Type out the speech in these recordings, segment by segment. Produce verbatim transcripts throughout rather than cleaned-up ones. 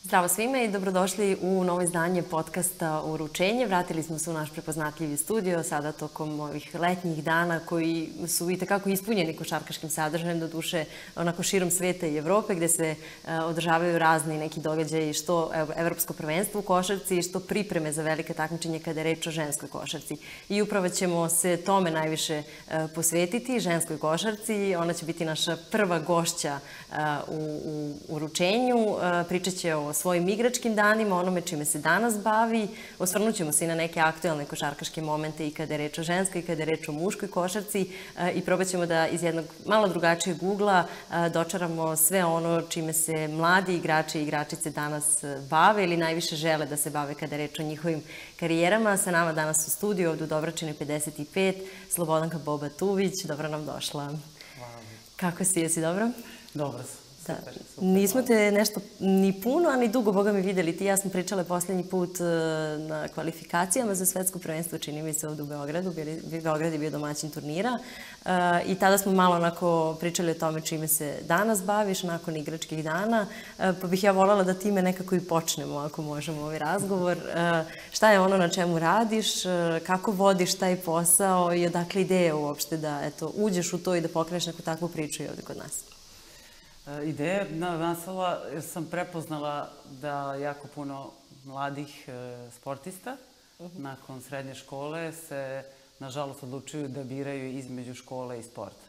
Zdravo svima i dobrodošli u novo izdanje podcasta Uručenje. Vratili smo se u naš prepoznatljivi studio sada tokom ovih letnjih dana koji su i takako ispunjeni košarkaškim sadržajem, do duše onako širom sveta i Evrope, gde se održavaju razni neki događaji, što evropsko prvenstvo u košarci, što pripreme za velike takmičenje kada je reč o ženskoj košarci. I upravo ćemo se tome najviše posvetiti, ženskoj košarci. Ona će biti naša prva gošća u, u Uručenju. Pričat će o svojim igračkim danima, onome čime se danas bavi. Osvrnut ćemo se i na neke aktuelne košarkaške momente i kada je reč o ženskoj i kada je reč o muškoj košarci i probat ćemo da iz jednog malo drugačijeg ugla dočaramo sve ono čime se mladi igrači i igračice danas bave ili najviše žele da se bave kada je reč o njihovim karijerama. Sa nama danas u studiju ovdje u Dovračini pedeset i pet Slobodanka Boba-Tuvić. Dobro nam došla. Hvala. Kako si? Jesi dobro? Dobro sam. Da. Nismo te nešto ni puno, a ni dugo, Boga mi, videli. Ti i ja smo pričale poslednji put na kvalifikacijama za svetsko prvenstvo, čini mi se, ovdje u Beogradu. Beograd je bio domaćin turnira i tada smo malo onako pričali o tome čime se danas baviš nakon igračkih dana, pa bih ja voljela da time nekako i počnemo, ako možemo, ovaj razgovor. Šta je ono na čemu radiš, kako vodiš taj posao i odakle ideja uopšte da eto, uđeš u to i da pokreneš neku takvu priču i ovdje kod nas? Ideja je nastala jer sam prepoznala da jako puno mladih sportista nakon srednje škole se, nažalost, odlučuju da biraju između škole i sporta.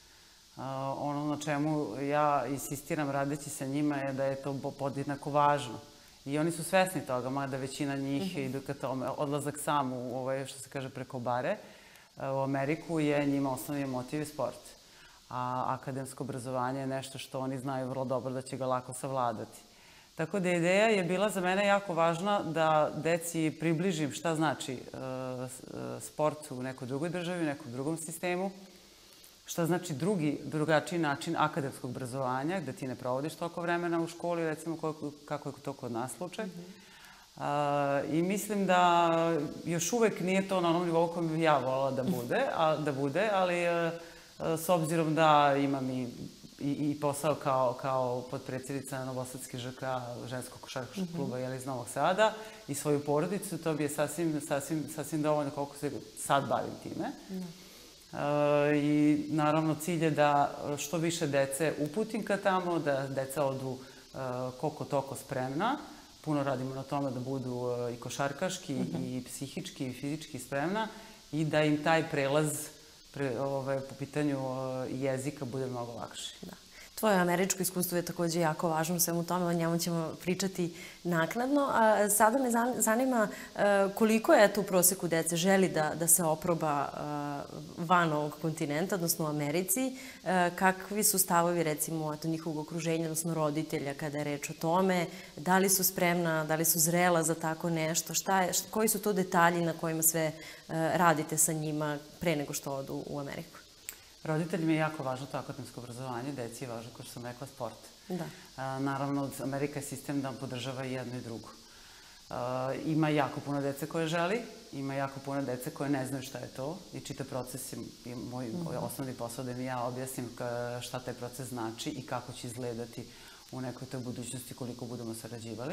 Ono na čemu ja insistiram radeći sa njima je da je to podjednako važno. I oni su svesni toga, mada većina njih idu ka tome. Odlazak sam u, ovaj, što se kaže, preko bare u Ameriku je njima osnovni motiv sport. A akademsko obrazovanje je nešto što oni znaju vrlo dobro da će ga lako savladati. Tako da ideja je bila za mene jako važna da deci približim šta znači sport u nekoj drugoj državi, u nekom drugom sistemu, šta znači drugi, drugačiji način akademskog obrazovanja, gde ti ne provodiš toliko vremena u školi, recimo kako je to kod nas slučaj. I mislim da još uvek nije to na onom nivou kojem bih ja volila da bude, da bude, ali s obzirom da imam i, i, i posao kao, kao podpredsjednica Novosadske Ž K ženskog košarkaškog kluba mm-hmm. iz Novog Sada i svoju porodicu, to bi je sasvim, sasvim, sasvim dovoljno koliko se sad bavim time. Mm. E, I naravno cilj je da što više dece uputim ka tamo, da deca odu e, koliko toliko spremna. Puno radimo na tome da budu e, i košarkaški mm-hmm. i psihički i fizički spremna i da im taj prelaz Pre, ove, po pitanju jezika bude mnogo lakše. Da. Tvoje američko iskustvo je također jako važno u svemu tome, o njemu ćemo pričati naknadno. A sada me zanima koliko je tu u proseku dece želi da, da se oproba van ovog kontinenta, odnosno u Americi. Kakvi su stavovi, recimo, njihovog okruženja, odnosno roditelja, kada je reč o tome? Da li su spremna, da li su zrela za tako nešto? Šta je, koji su to detalji na kojima sve radite sa njima pre nego što odu u Ameriku? Roditeljima je jako važno to akademsko obrazovanje, deci je važno, kao što sam rekla, sport. Da. A, naravno, Amerika je sistem da podržava i jedno i drugo. A, ima jako puno dece koje želi, ima jako puno dece koje ne znaju šta je to i čitav proces je moj, mm-hmm. moj osnovni posao da mi ja objasnim ka, šta taj proces znači i kako će izgledati u nekoj toj budućnosti koliko budemo sarađivali.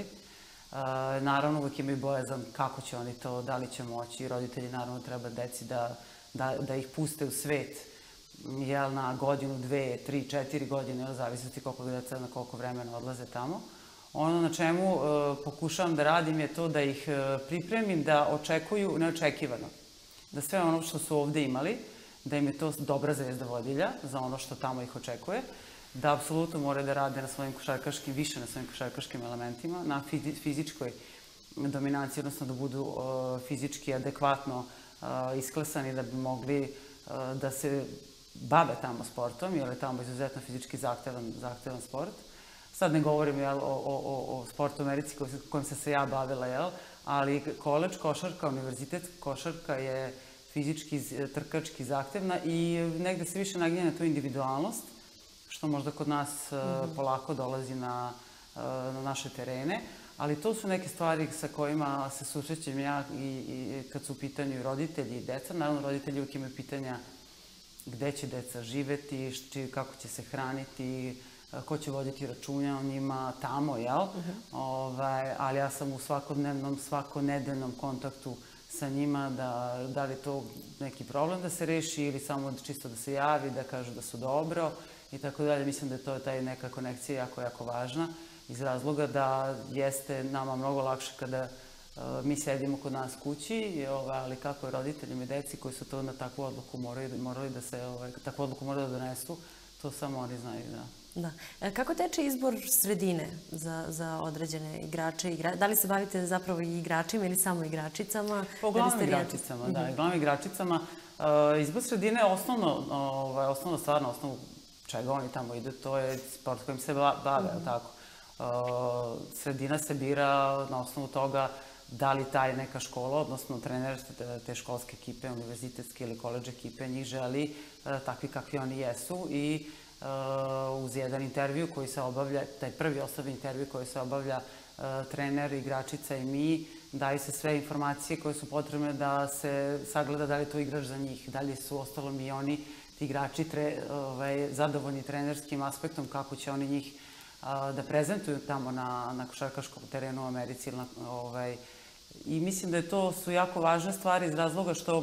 A, naravno, uvijek imaju bojazan kako će oni to, da li će moći. Roditelji naravno treba deci da, da, da ih puste u svet, jel, na godinu, dve, tri, četiri godine, jel, zavisnosti koliko djeca na koliko vremena odlaze tamo. Ono na čemu e, pokušavam da radim je to da ih e, pripremim da očekuju neočekivano. Da sve ono što su ovdje imali, da im je to dobra zvezda vodilja za ono što tamo ih očekuje, da apsolutno moraju da rade na svojim košarkaškim, više na svojim košarkaškim elementima, na fizičkoj dominaciji, odnosno da budu e, fizički adekvatno e, isklesani da bi mogli e, da se bave tamo sportom, jer je tamo izuzetno fizički zahtevan, zahtevan sport. Sad ne govorim jel, o, o, o sportu u Americi kojim sam se ja bavila, jel, ali koleđ košarka, univerzitet košarka je fizički, trkački zahtevna i negde se više naginje na tu individualnost, što možda kod nas mm-hmm. polako dolazi na, na naše terene. Ali to su neke stvari sa kojima se susrećem ja i, i kad su u pitanju roditelji i deca. Naravno, roditelji uvijek imaju pitanja gde će deca živeti, či, kako će se hraniti, ko će voditi računa o njima tamo, jel? Ovaj, ali ja sam u svakodnevnom, svakonedeljnom kontaktu sa njima, da, da li je to neki problem da se reši ili samo čisto da se javi, da kažu da su dobro i tako dalje. Mislim da je to taj neka konekcija jako, jako važna iz razloga da jeste nama mnogo lakše kada uh, mi sedimo kod nas kući, ovaj, ali kako je roditeljima i deci koji su to na takvu odluku morali, morali da se, ovaj, takvu odluku morali da donesu, to samo oni znaju, da. Da. E, kako teče izbor sredine za, za određene igrače? Igra... Da li se bavite zapravo i igračima ili samo igračicama? Pa uglavnom igračicama, da. Uglavnom igračicama. Uh, izbor sredine je osnovno, ovaj, osnovno stvar na osnovu čega oni tamo ide, to je sport kojim se bave, mm-hmm. tako. Uh, sredina se bira na osnovu toga da li taj neka škola, odnosno trener te, te školske ekipe, univerzitetske ili koledž ekipe, njih želi uh, takvi kakvi oni jesu i Uh, uz jedan intervju koji se obavlja, taj prvi osnovni intervju koji se obavlja uh, trener, igračica i mi, daju se sve informacije koje su potrebne da se sagleda da li je to igrač za njih, da li su ostalo i oni, ti igrači, tre, ovaj, zadovoljni trenerskim aspektom, kako će oni njih uh, da prezentuju tamo na, na košarkaškom terenu u Americi. Na, ovaj, I mislim da je to su jako važne stvari iz razloga što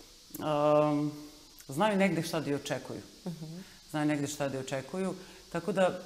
um, znaju negde šta da i očekuju. Uh-huh. Znaju negde šta da očekuju, tako da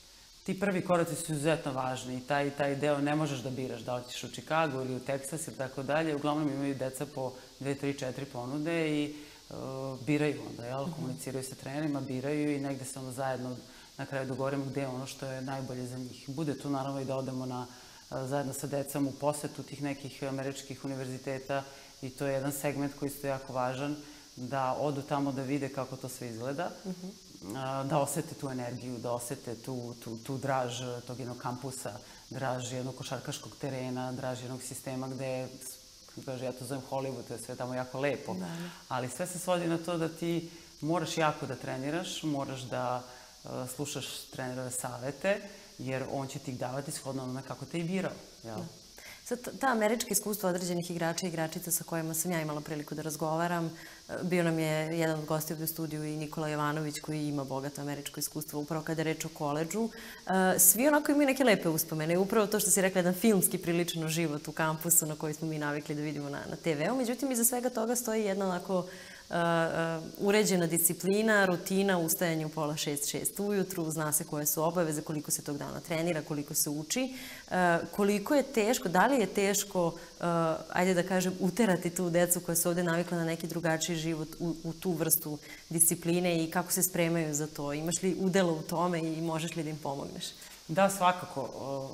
ti prvi koraci su izuzetno važni i taj, taj deo ne možeš da biraš, da hoćeš u Chicago ili u Teksas ili tako dalje. Uglavnom imaju deca po dve, tri, četiri ponude i uh, biraju onda, jel? Komuniciraju sa trenerima, biraju i negde se onda zajedno na kraju dogovorimo gde je ono što je najbolje za njih. Bude tu naravno i da odemo na, uh, zajedno sa decom u posetu tih nekih američkih univerziteta i to je jedan segment koji je jako važan, da odu tamo da vide kako to sve izgleda. Uh-huh. Da osete tu energiju, da osete tu, tu, tu draž tog jednog kampusa, draž jednog košarkaškog terena, draž jednog sistema gde je, kaže, ja to zovem Hollywood, to je sve tamo jako lepo. Da. Ali sve se svodi na to da ti moraš jako da treniraš, moraš da uh, slušaš trenerove savete, jer on će ti davati shodno onome kako te i birao. Jel? Da. Sad, ta američka iskustva određenih igrača i igračica sa kojima sam ja imala priliku da razgovaram, bio nam je jedan od gostija u studiju i Nikola Jovanović koji ima bogato američko iskustvo upravo kada je reč o koledžu. Svi onako imaju neke lepe uspomene. Upravo to što si rekla, jedan filmski prilično život u kampusu na koji smo mi navikli da vidimo na, na te veu. Međutim, iza svega toga stoji jedna onako Uh, uh, uređena disciplina, rutina, ustajanje u pola šest, šest ujutru, zna se koje su obaveze, koliko se tog dana trenira, koliko se uči, uh, koliko je teško, da li je teško, uh, ajde da kažem, uterati tu decu koja su ovde navikla na neki drugačiji život u, u tu vrstu discipline i kako se spremaju za to? Imaš li udela u tome i možeš li da im pomogneš? Da, svakako.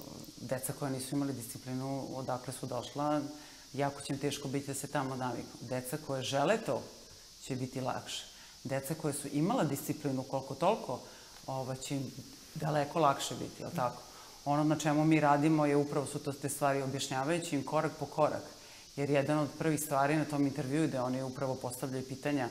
Deca koja nisu imali disciplinu, odakle su došla, jako će im teško biti da se tamo naviknu. Deca koje žele to, će biti lakše. Deca koje su imala disciplinu koliko toliko, ovo, će im daleko lakše biti, jel tako? Ono na čemu mi radimo je upravo su to te stvari objašnjavajući im korak po korak. Jer jedan od prvih stvari na tom intervjuu gde oni upravo postavljaju pitanja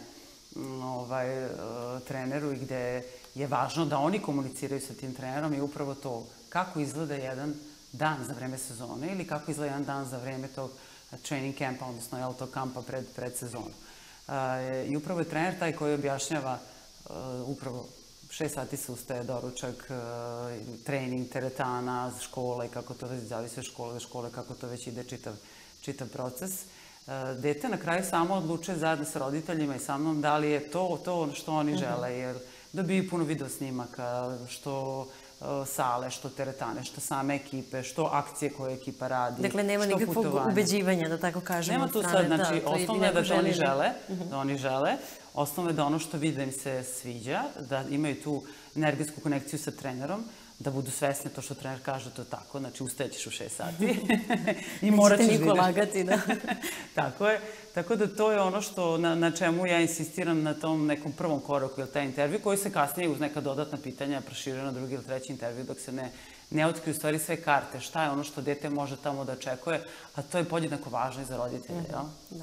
ovaj, treneru i gde je važno da oni komuniciraju sa tim trenerom je upravo to kako izgleda jedan dan za vreme sezone ili kako izgleda jedan dan za vreme tog training campa, odnosno jel, tog kampa pred, pred sezonu. Uh, I upravo je trener taj koji objašnjava uh, upravo šest sati se ustaje, doručak, uh, trening, teretana, škola i kako to već zavisi od škole do škole, kako to već ide čitav, čitav proces. Uh, dete na kraju samo odlučuje zajedno sa roditeljima i sa mnom da li je to to što oni uh-huh. žele, jer dobiju puno video snimaka, što sale, što teretane, što same ekipe, što akcije koje ekipa radi, dakle, nema nikakvog ubeđivanja, da tako kažemo. Nema tu sad, znači, da, osnovno je da to oni žele, uh-huh. da oni žele, osnovno je da ono što vide im se sviđa, da imaju tu energetsku konekciju sa trenerom, da budu svesni to što trener kaže, to tako, znači ustajećeš u šest sati i morat ćeš da ideš. Nećete niko lagati, da. Tako je. Tako da to je ono što, na, na čemu ja insistiram na tom nekom prvom koraku, ili taj intervju, koji se kasnije uz neka dodatna pitanja proširuje na drugi ili treći intervju, dok se ne, ne otkriju u stvari sve karte, šta je ono što dete može tamo da očekuje, a to je podjednako važno i za roditelje, jel? Da.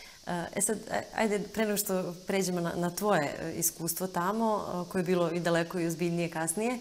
E sad, ajde, pre nego što pređemo na, na tvoje iskustvo tamo, koje je bilo i daleko i ozbiljnije kasnije,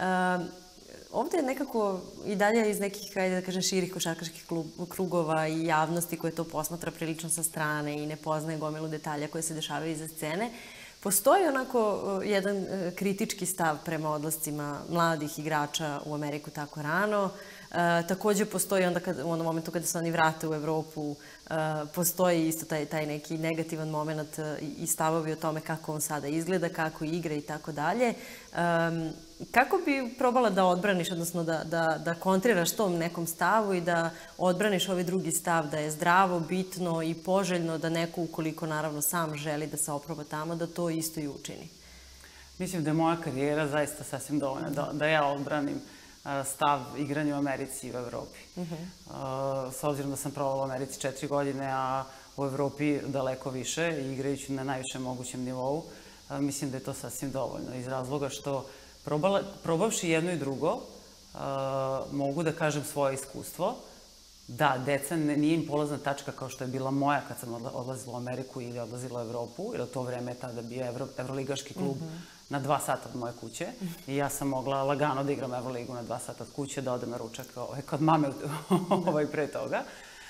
ovde je nekako i dalje iz nekih, ajde da kažem, širih košarkaških krugova i javnosti koje to posmatra prilično sa strane i ne poznaje gomilu detalja koje se dešavaju iza scene. Postoji onako jedan kritički stav prema odlascima mladih igrača u Ameriku tako rano. E, takođe postoji onda kad, u onom momentu kada se oni vrate u Evropu, e, postoji isto taj, taj neki negativan moment i stavovi o tome kako on sada izgleda, kako igra i tako dalje. Kako bi probala da odbraniš, odnosno da, da, da kontriraš tom nekom stavu i da odbraniš ovaj drugi stav da je zdravo, bitno i poželjno da neko, ukoliko naravno sam želi da se oproba tamo, da to isto i učini? Mislim da je moja karijera zaista sasvim dovoljna da, da ja odbranim stav igranja u Americi i u Evropi. Uh-huh. S obzirom da sam provala u Americi četiri godine, a u Evropi daleko više, igrajući na najvišem mogućem nivou, mislim da je to sasvim dovoljno. Iz razloga što probala, probavši jedno i drugo, uh, mogu da kažem svoje iskustvo. Da, deca nije im polazna tačka kao što je bila moja kad sam odlazila u Ameriku ili odlazila u Evropu, jer u to vreme je tada bio Evro, evroligaški klub mm-hmm. na dva sata od moje kuće. I ja sam mogla lagano da igram Evroligu na dva sata od kuće, da odem na ručak ovaj, kod mame ovaj, pre toga.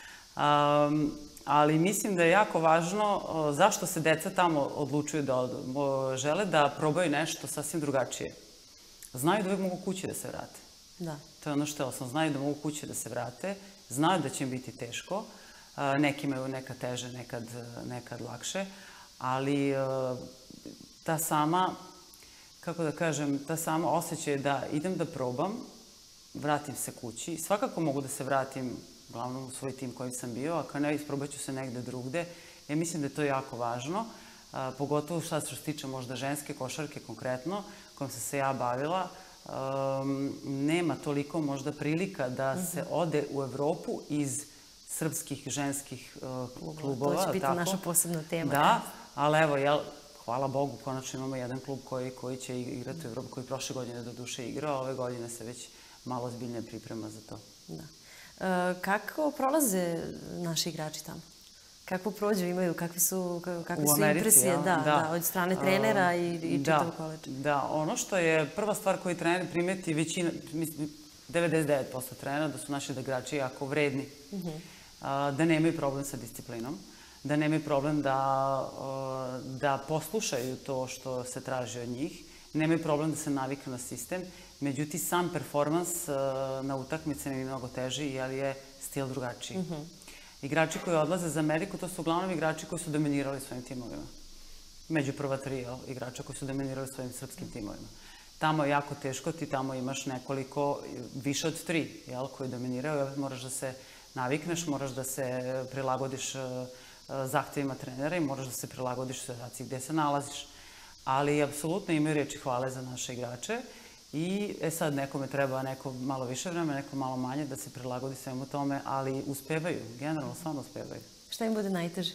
Um, ali mislim da je jako važno zašto se deca tamo odlučuju da od, žele da probaju nešto sasvim drugačije. Znaju da uvijek mogu kući da se vrate. Da. To je ono što je osnovno. Znaju da mogu kući da se vrate. Znaju da će im biti teško. Neki imaju nekad teže, nekad, nekad lakše. Ali ta sama, kako da kažem, ta sama osjećaj da idem da probam, vratim se kući. Svakako mogu da se vratim uglavnom u svoj tim kojim sam bio, a kao ne, isprobat ću se negde drugde. Ja mislim da je to jako važno, a, pogotovo šta se tiče možda ženske košarke konkretno, kojom sam se ja bavila. Um, nema toliko možda prilika da mm-hmm. se ode u Evropu iz srpskih ženskih uh, klubova. To će biti tako? naša posebna tema. Da, ali evo, jel, hvala Bogu, konačno imamo jedan klub koji, koji će igrati u Evropu, koji prošle godine do duše igrao, a ove godine se već malo ozbiljnije priprema za to. Da. Kako prolaze naši igrači tamo? Kako prođu, imaju, kakve su, kakve su impresije da, da. Da, od strane trenera i, i čitavog koledža? Da, ono što je prva stvar koju trener primeti, većina, devedeset devet posto trenera, da su naši igrači jako vredni, uh-huh. da nemaju problem sa disciplinom, da nemaju problem da, da poslušaju to što se traži od njih, nemaju problem da se naviknu na sistem. Međutim, sam performans na utakmicama je mnogo teži, jer je stil drugačiji. Uh-huh. Igrači koji odlaze za Ameriku, to su uglavnom igrači koji su dominirali svojim timovima. Među prva tri igrača koji su dominirali svojim srpskim timovima. Tamo je jako teško, ti tamo imaš nekoliko, više od tri, jel, koji dominiraju. Moraš da se navikneš, moraš da se prilagodiš zahtevima trenera i moraš da se prilagodiš situaciji gde se nalaziš. Ali apsolutno imaju riječi hvale za naše igrače. I e sad nekome treba neko malo više vremena, neko malo manje da se prilagodi svemu tome, ali uspevaju, generalno stvarno uspevaju. Šta im bude najteže?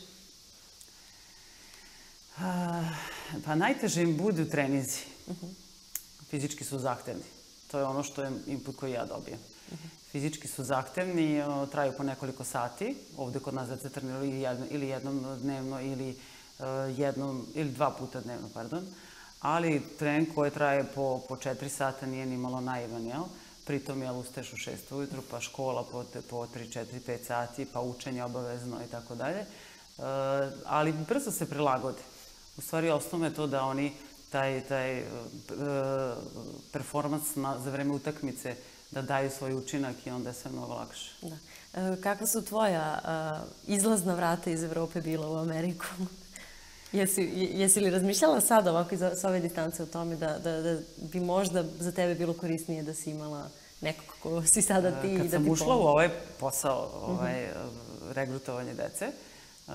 Pa najteže im budu treninzi. Uh-huh. Fizički su zahtevni. To je ono što je input koji ja dobijem. Uh-huh. Fizički su zahtevni, traju po nekoliko sati. Ovde kod nas deca treniraju ili, jedno, ili jednom dnevno ili, uh, jednom, ili dva puta dnevno, pardon. Ali trening koji traje po, po četiri sata nije ni malo naivan, jel? Pritom, jel, ustaješ u šest ujutru, pa škola po, po tri, četiri, pet sati, pa učenje obavezno i tako dalje. Ali brzo se prilagode. U stvari, osnovno je to da oni taj, taj uh, performans na, za vreme utakmice da daju svoj učinak i onda je sve mnogo lakše. Da. E, kakva su tvoja uh, izlazna vrata iz Evrope bila u Ameriku? Jesi, jesi li razmišljala sad ovako iz ove, ove distance o tome da, da, da bi možda za tebe bilo korisnije da si imala nekog ko si sada ti i da ti pomoći? Kad sam ušla u ovaj posao, ovaj, uh-huh. regrutovanje dece, uh,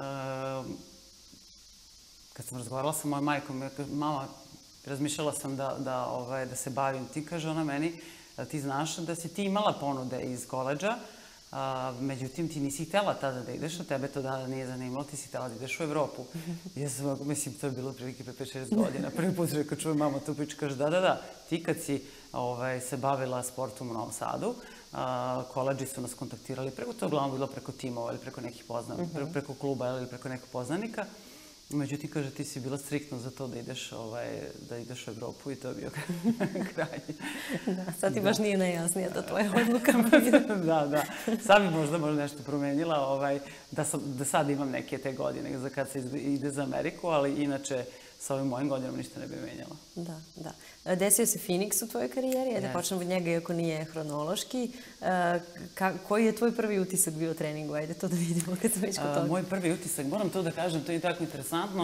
kad sam razgovarala sa mojom majkom, mama, razmišljala sam da, da, ovaj, da se bavim. Ti, kaže ona meni, ti znaš da si ti imala ponude iz koledža, a, međutim, ti nisi htjela tada da ideš, a tebe to da nije zanimalo, ti si htjela da ideš u Evropu. Ja sam, mislim, to je bilo prilike pre pet šest godina. Prvi put rekao, čujem mama tu priču, kaže, da, da, da, ti kad si ovaj, se bavila sportom u Novom Sadu, a, koledži su nas kontaktirali preko, to je uglavnom bilo preko timova ili preko nekih poznanika, uh-huh. preko, preko kluba ili preko nekog poznanika. Međutim, kaže, ti si bila striktno za to da ideš, ovaj, da ideš u Evropu i to je bio krajnji. Da, sad ti da. Baš nije najjasnija da tvoja odluka. Da, da. Sad bi možda možda nešto promenila, ovaj, da, sam, da sad imam neke te godine za kad se ide za Ameriku, ali inače sa ovim mojim godinama ništa ne bi menjala. Da, da. Desio se Phoenix u tvojoj karijeri, da počnemo od njega, iako nije hronološki. Koji je tvoj prvi utisak bio o treningu? Ajde to da vidimo kad sam već kod toga. Moj prvi utisak, moram to da kažem, to je tako interesantno.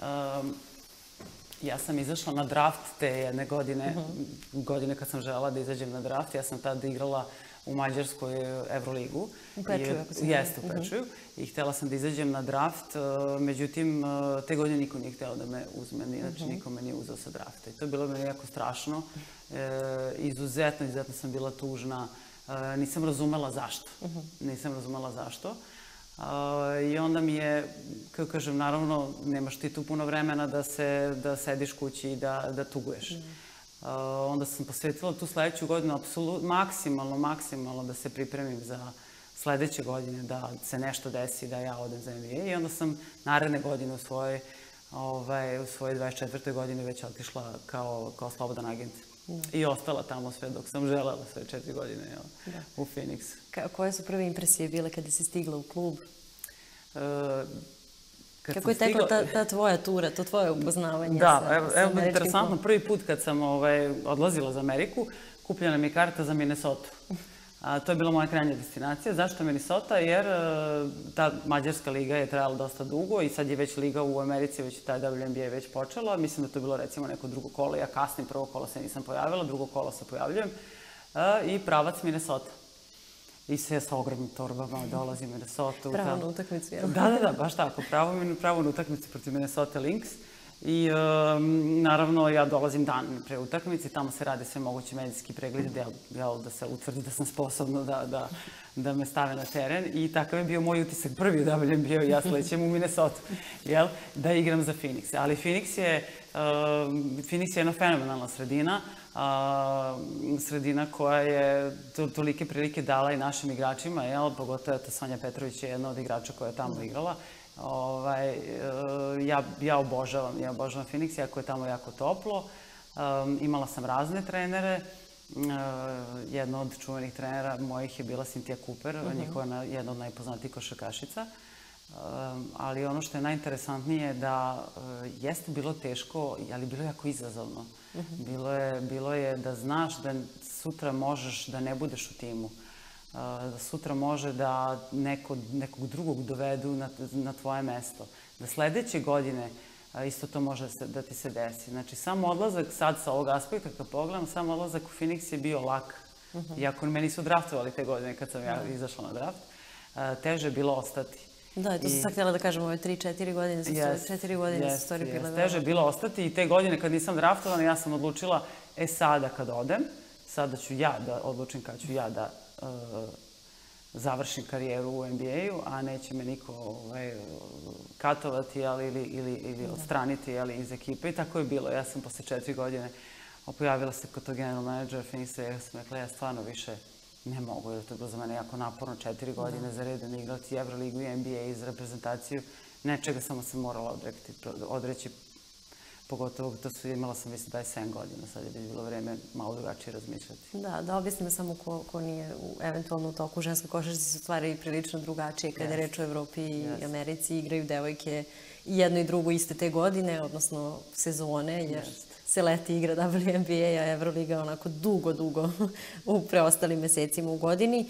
Ja sam izašla na draft te jedne godine, godine kad sam želela da izađem na draft. Ja sam tada igrala u Mađarskoj Evroligu. U Pečuju, ako se jeste, u Pečuju. I htjela sam da izađem na draft, međutim, te godine niko nije htjela da me uzme, znači niko me nije uzeo sa drafta. I to je bilo meni jako strašno. Izuzetno, izuzetno sam bila tužna. Nisam razumela zašto. Nisam razumela zašto. I onda mi je, kako kažem, naravno, nemaš ti tu puno vremena da sediš kući i da tuguješ. Onda sam posvetila tu sledeću godinu maksimalno, maksimalno da se pripremim za sledeće godine, da se nešto desi, da ja odem za N B A. I onda sam naredne godine u svojoj dvadeset četvrtoj godini već otišla kao slobodan agent. I ostala tamo sve dok sam želela, sve četiri godine u Phoenix. Koje su prve impresije bile kada si stigla u klub? Kako je tekla ta tvoja tura, to tvoje upoznavanje sa američkim klubom? Da, evo interesantno, prvi put kad sam odlazila za Ameriku, kupljena mi je karta za Minnesota. To je bila moja krajnja destinacija. Zašto Minnesota? Jer ta mađarska liga je trajala dosta dugo i sad je već liga u Americi, već taj W N B A već počela. Mislim da to je bilo recimo neko drugo kolo. Ja kasnim, prvo kolo se nisam pojavila, drugo kolo se pojavljujem. I pravac Minnesota. I sve sa ogromnim torbama dolazim u Minnesota. Pravo na utakmicu, jel? Da, da, da, baš tako. Pravo na utakmicu protiv Minnesota Lynx. I naravno ja dolazim dan pre utakmice, tamo se rade sve moguće medicinski pregledi da se utvrdi da sam sposobna da me stave na teren i takav je bio moj utisak prvi u W N B A-u, ja slećem u Minnesota, da igram za Phoenix. Ali Phoenix je jedna fenomenalna sredina, sredina koja je tolike prilike dala i našim igračima, pogotovo Sonja Petrović je jedna od igrača koja je tamo igrala. Ja obožavam, ja obožavam Phoenix, jako je tamo jako toplo. Imala sam razne trenere. Jedna od čuvenih trenera mojih je bila Cynthia Cooper, njihova jedna od najpoznatijih košarkašica. Ali ono što je najinteresantnije je da jeste bilo teško, ali bilo je jako izazovno. Bilo je da znaš da sutra možeš da ne budeš u timu. Da sutra može da nekog drugog dovedu na tvoje mesto. Da sledeće godine isto to može da ti se desi. Znači, sam odlazak sad sa ovog aspekta, kad pogledam, sam odlazak u Phoenix je bio lak. Iako meni su draftovali te godine kad sam ja izašla na draft, teže je bilo ostati. Da, to sam sad htjela da kažem, ove tri četiri godine, četiri godine su stvari bile. Teže je bilo ostati i te godine kad nisam draftovana, ja sam odlučila, e sada kad odem, sada ću ja da odlučim kad ću ja da završim karijeru u N B A-u, a neće me niko katovati ili odstraniti iz ekipe. I tako je bilo. Ja sam posle četiri godine pojavila se kod tog general menadžera Phoenixa i ja sam rekla, ja stvarno više ne mogu, jer to je bilo za mene jako naporno. Četiri godine za redom igrati Evroligu i N B A iz reprezentaciju. Nečega samo sam morala odreći. Pogotovo to su imala sam, mislim, dvadeset sedam godina, sad je već bilo vreme malo drugačije razmišljati. Da, da objasnimo samo ko nije eventualno u toku ženske košarci su stvari prilično drugačije kada je reč o Evropi i Americi. Igraju devojke i jedno i drugo iste te godine, odnosno sezone, jer se leti igra W N B A, a Evroliga onako dugo, dugo u preostalim mesecima u godini.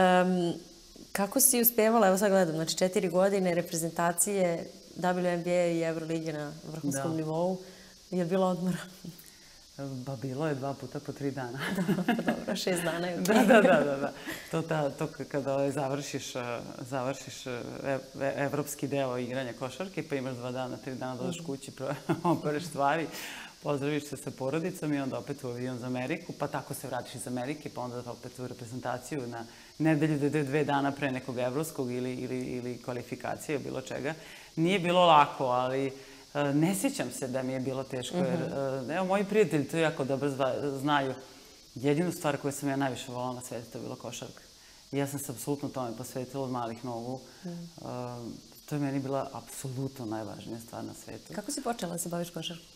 Kako si uspevala, evo sad gledam, znači četiri godine reprezentacije W N B A i Evrolige na vrhunskom nivou. Je li bilo odmora? Ba, bilo je dva puta po tri dana. Dobro, šest dana je. Da, da, da. To kada završiš evropski deo igranja košarke, pa imaš dva dana, tri dana dođeš kući, opereš stvari, pozdraviš se sa porodicom i onda opet u avion za Ameriku, pa tako se vratiš iz Amerike, pa onda opet u reprezentaciju na nedelju, dve dana pre nekog evropskog ili kvalifikacije, bilo čega. Nije bilo lako, ali ne sjećam se da mi je bilo teško, jer evo, moji prijatelji to jako dobro znaju. Jedinu stvar koju sam ja najviše volala na svijetu, to je bila košarka. I ja sam se apsolutno tome posvetila od malih nogu. To je meni bila apsolutno najvažnija stvar na svijetu. Kako si počela da se baviš košarkom?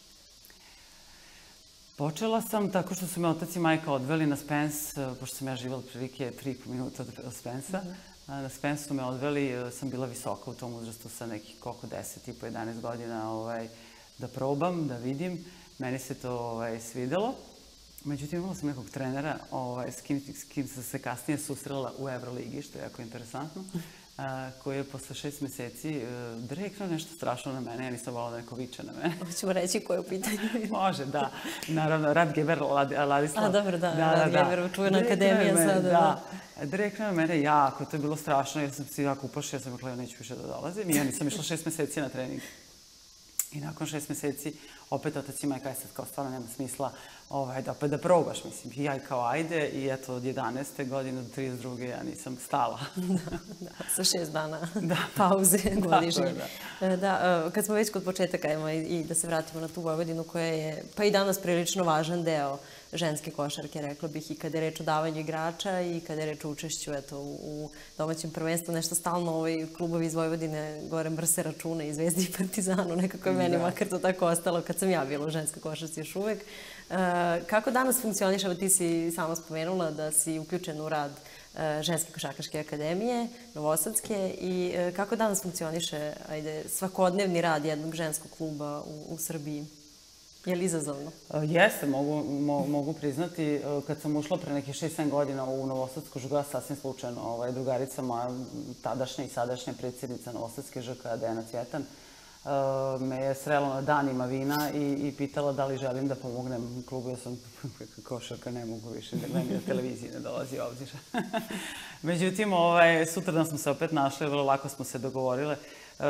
Počela sam tako što su me otac i majka odveli na Spence, pošto sam ja živjela prilike tri i po minuta od Spensa. Na Spence su me odveli, sam bila visoka u tom uzrastu sa nekih koliko, deset i po, jedanaest godina. da probam, da vidim. Meni se to ovaj, svidelo. Međutim, imala sam nekog trenera ovaj, s, kim, s kim sam se kasnije susrela u Euroligi, što je jako interesantno, a, koji je posle šest meseci uh, rekao nešto strašno na mene. Ja nisam volala da neko viče na mene. Hoćemo reći koje je u pitanju. Može, da. Naravno, Rad Geber Ladislav. A, dobro, da. da Rad da, Geber, čuvena akademija sada. Da. Direktno na mene jako, to je bilo strašno, jer sam si jako uplašila, ja sam rekla, ja neću više da dolazim. I ja nisam išla šest meseci na trening. I nakon šest meseci, opet otac i majka je sad kao stvarno nema smisla ovaj, da opet da probaš, mislim. I ja i kao ajde, i eto od jedanaeste godine do trideset druge ja nisam stala. da, da, sa šest dana da. pauze godišnje. Da, da, kad smo već kod početaka, evo, i da se vratimo na tu Vojvodinu koja je, pa i danas prilično važan deo ženske košarke, rekla bih, i kada je reč o davanju igrača i kada je reč o učešću eto, u domaćem prvenstvu, nešto stalno ovaj, klubovi iz Vojvodine gore mrse račune i Zvezdi i Partizanu, nekako je meni da. makar to tako ostalo kad sam ja bila u ženskoj košarci još uvek. E, kako danas funkcioniš, evo ti si sama spomenula da si uključen u rad e, Ženske košarkaške akademije, Novosadske, i e, kako danas funkcioniše ajde, svakodnevni rad jednog ženskog kluba u, u Srbiji? Je li izazovno? Jeste, mogu, mo, mogu priznati. Kad sam ušla pre nekih šest sedam godina u Novosadsku ŽK, sasvim slučajno, ovaj, drugarica moja, tadašnja i sadašnja predsjednica Novosadske ŽK, Dejana Cvjetan, me je srela na danima vina i, i pitala da li želim da pomognem klubu. Ja sam košarka, ne mogu više, da mi na televiziji ne dolazi obzir. Međutim, ovaj, sutradan smo se opet našli, vrlo lako smo se dogovorile. E,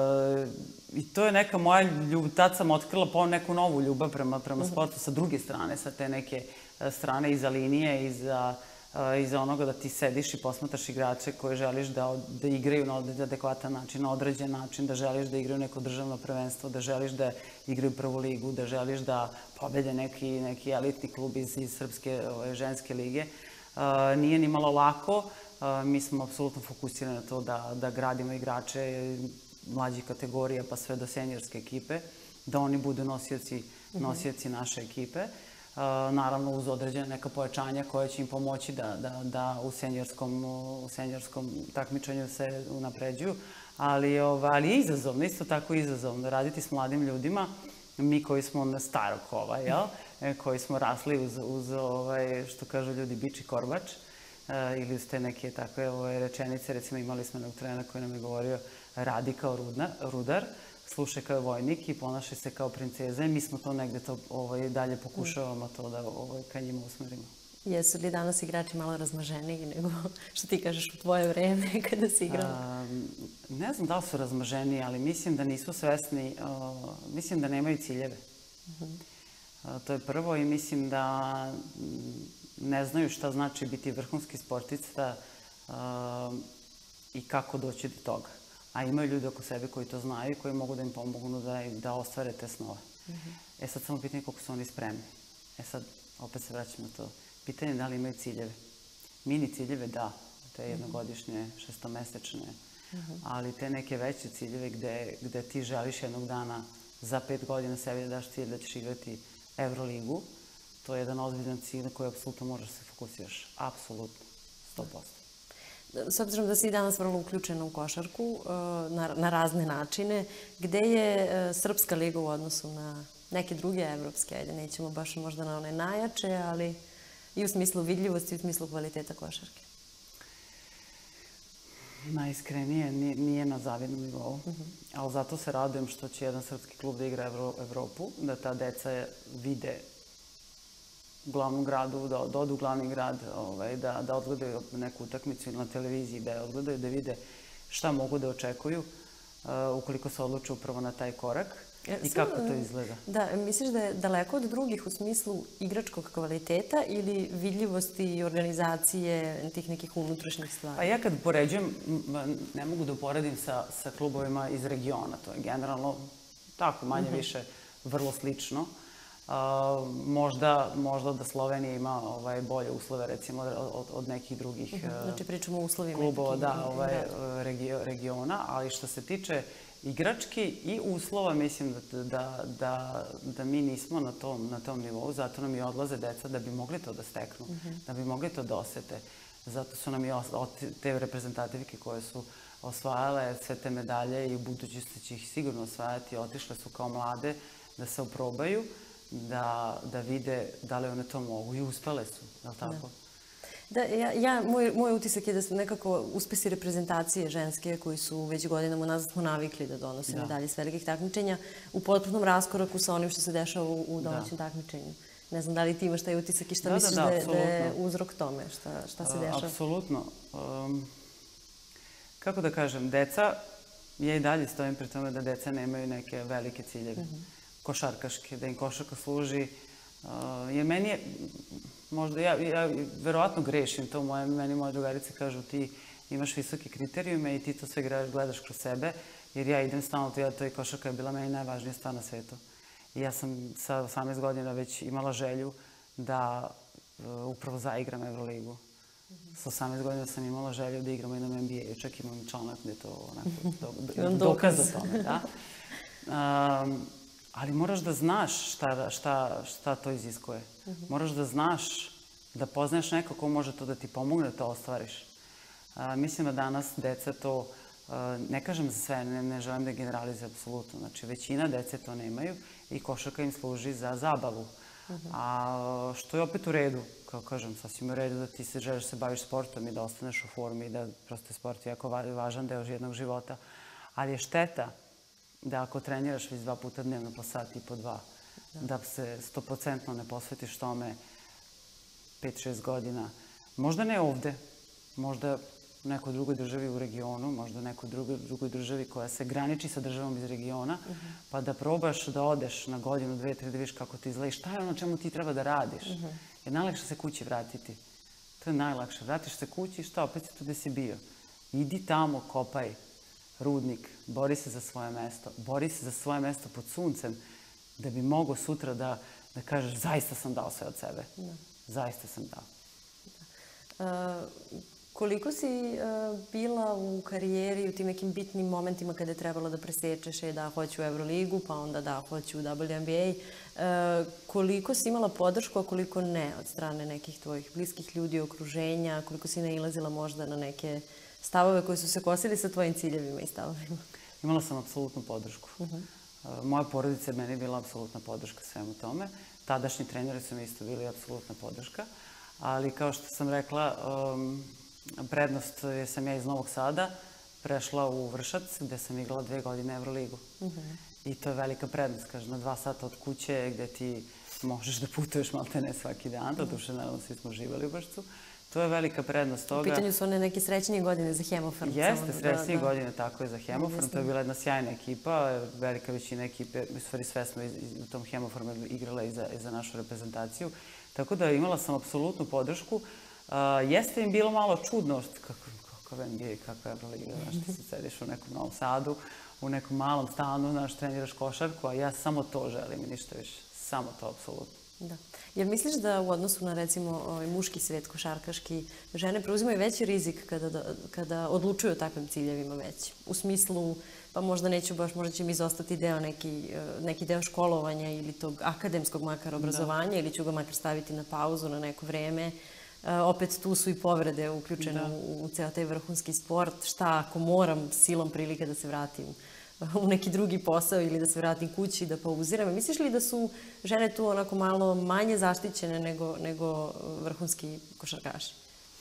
I to je neka moja ljubav, tad sam otkrila po neku novu ljubav prema, prema sportu sa druge strane, sa te neke strane iza linije, iza, iza onoga da ti sediš i posmatraš igrače koje želiš da, da igraju na adekvatan način, na određen način, da želiš da igraju neko državno prvenstvo, da želiš da igraju prvu ligu, da želiš da pobede neki, neki elitni klub iz, iz Srpske ove, ženske lige. E, nije ni malo lako. Mi smo apsolutno fokusirani na to da, da gradimo igrače mlađih kategorija pa sve do senjorske ekipe, da oni budu nosioci, nosioci naše ekipe. Naravno, uz određene neka pojačanja koje će im pomoći da, da, da u senjorskom, u senjorskom takmičenju se unapređuju. Ali, ali je izazovno, isto tako izazovno raditi s mladim ljudima. Mi koji smo na starog kova, jel? Koji smo rasli uz, uz ovaj, što kažu ljudi, bič i korbač. Ili uz te neke takve ove, rečenice. Recimo, imali smo jednog trenera koji nam je govorio radi kao rudna, rudar, slušaj kao vojnik i ponašaj se kao princeza. I mi smo to negde to, ovaj, dalje pokušavamo to da ovaj, ka njima usmerimo. Jesu li danas igrači malo razmaženiji nego što ti kažeš u tvoje vreme kada si igrala? A, ne znam da li su razmaženiji, ali mislim da nisu svesni, a, mislim da nemaju ciljeve. Uh-huh. a, to je prvo i mislim da ne znaju šta znači biti vrhunski sportista a, i kako doći do toga. A imaju ljudi oko sebe koji to znaju i koji mogu da im pomognu da, da ostvare te snove. Uh-huh. E sad samo pitanje koliko su oni spremni. E sad, opet se vraćamo na to. Pitanje je da li imaju ciljeve. Mini ciljeve, da. Te jednogodišnje, šestomesečne. Uh-huh. Ali te neke veće ciljeve gde, gde ti želiš jednog dana za pet godina sebi da daš cilj da ćeš igrati Euroligu, to je jedan ozbiljan cilj na koji apsolutno možeš se fokusiraš. Apsolutno. sto posto. S obzirom da si danas vrlo uključena u košarku na, na razne načine, gde je Srpska liga u odnosu na neke druge evropske, ajde, nećemo baš možda na one najjače, ali i u smislu vidljivosti i u smislu kvaliteta košarke? Najiskrenije, nije na zavidnom nivou, uh-huh. ali zato se radujem što će jedan srpski klub da igra Evro, Evropu, da ta deca vide u glavnom gradu, da, da odu u glavni grad, ovaj, da, da odgledaju neku utakmicu na televiziji, da je odgledaju, da vide šta mogu da očekuju uh, ukoliko se odluče upravo na taj korak. I Samo, kako to izgleda? Da, misliš da je daleko od drugih u smislu igračkog kvaliteta ili vidljivosti i organizacije tih nekih unutrašnjih stvari? Pa ja kad poređujem, ne mogu da uporedim sa, sa klubovima iz regiona. To je generalno tako, manje uh-huh. više, vrlo slično. Uh, možda, možda da Slovenija ima ovaj, bolje uslove, recimo, od, od nekih drugih uh-huh. znači, pričamo o uslovima klubova, da, ovaj, regio, regiona. Ali što se tiče igrački i uslova, mislim da, da, da, da mi nismo na tom, na tom nivou, zato nam i odlaze deca da bi mogli to da steknu, uh-huh. da bi mogli to da osete. Zato su nam i te reprezentativke koje su osvajale sve te medalje i u budućnosti će ih sigurno osvajati. Otišle su kao mlade da se oprobaju, da, da vide da li one to mogu i uspele su, je li tako? Da, ja, ja, moj, moj utisak je da su nekako uspesi reprezentacije ženske koji su već godinama nazad smo navikli da donose da. medalje s velikih takmičenja u potpunom raskoraku sa onim što se dešava u, u domaćem da. takmičenju. Ne znam da li ti imaš taj utisak i šta da, misliš da, da, da, da je uzrok tome, šta, šta se dešava? Apsolutno. Um, kako da kažem, deca, ja i dalje stojim pri tome da deca nemaju neke velike ciljeve. Mm-hmm. Košarkaške, da im košarka služi. Uh, jer meni je, možda ja, ja verovatno grešim to, moje, meni moje drugarice kažu ti imaš visoke kriterijume i ti to sve gledaš kroz sebe, jer ja idem stalno to, ja, to i košarka je bila meni najvažnija stvar na svetu. I ja sam sa osamnaest godina već imala želju da uh, upravo zaigram Euroligu. Mm-hmm. Sa osamnaest godina sam imala želju da igram u jednom N B A-u, čak imam članak gde to onako, do, do, dokaz o tome, da. Um, ali moraš da znaš šta, šta, šta to iziskuje. Mm-hmm. Moraš da znaš, da poznaješ neko ko može to da ti pomogne da to ostvariš. Uh, mislim da danas deca to, uh, ne kažem za sve, ne, ne želim da generalizujem apsolutno, znači većina dece to nemaju i košarka im služi za zabavu. Mm-hmm. A što je opet u redu, kao kažem, sasvim u redu da ti se želiš se baviš sportom i da ostaneš u formi i da prosto je sport jako važan deo jednog života. Ali je šteta da ako treniraš već dva puta dnevno po sat i po dva, da, da se stoprocentno ne posvetiš tome pet šest godina. Možda ne ovde, možda u nekoj drugoj državi u regionu, možda u nekoj drugoj, drugoj državi koja se graniči sa državom iz regiona, uh-huh. pa da probaš da odeš na godinu, dve, tri, da vidiš kako ti izgleda i šta je ono čemu ti treba da radiš. Uh-huh. Jer najlakše se kući vratiti. To je najlakše. Vratiš se kući i šta, opet si tu gde si bio. Idi tamo, kopaj rudnik, bori se za svoje mesto, bori se za svoje mesto pod suncem, da bi mogao sutra da, da kažeš zaista sam dao sve od sebe. Da. Zaista sam dao. Da. Uh, koliko si uh, bila u karijeri u tim nekim bitnim momentima kada je trebalo da presečeš je da hoću u Euroligu, pa onda da hoću u W N B A. Uh, koliko si imala podršku, a koliko ne od strane nekih tvojih bliskih ljudi, okruženja, koliko si nailazila možda na neke stavove koji su se kosili sa tvojim ciljevima i stavovima? Imala sam apsolutnu podršku. Uh-huh. Moja porodica je meni bila apsolutna podrška svemu tome. Tadašnji treneri su mi isto bili apsolutna podrška. Ali kao što sam rekla, um, prednost je sam ja iz Novog Sada prešla u Vršac gde sam igrala dve godine Euroligu. Uh-huh. I to je velika prednost, kažem, na dva sata od kuće gde ti možeš da putuješ malte ne svaki dan. Uh-huh. Doduše, naravno, svi smo živali u Vršcu. To je velika prednost toga. U pitanju su one neke srećnije godine za Hemofarm. Jeste, srećnije da, godine, tako je za Hemofarm. To je bila jedna sjajna ekipa. Velika većina ekipe, u stvari sve smo iz, iz, u tom Hemofarmu igrala i za, i za našu reprezentaciju. Tako da imala sam apsolutnu podršku. Uh, jeste im bilo malo čudno, kako, kako N B A, kako je Euroliga, znaš, ti se sediš u nekom Novom Sadu, u nekom malom stanu, znaš, treniraš košarku, a ja samo to želim i ništa više. Samo to, apsolutno. Da. Jer misliš da u odnosu na, recimo, ovaj muški svet košarkaški, žene preuzimaju veći rizik kada, kada odlučuju o takvim ciljevima već? U smislu, pa možda neću baš, možda će mi izostati deo neki, neki deo školovanja ili tog akademskog makar obrazovanja, da. Ili ću ga makar staviti na pauzu na neko vreme. E, opet tu su i povrede uključene da. u, u ceo taj vrhunski sport. Šta ako moram silom prilike da se vratim u neki drugi posao ili da se vratim kući, da pauziram. Misliš li da su žene tu onako malo manje zaštićene nego, nego vrhunski košarkaši?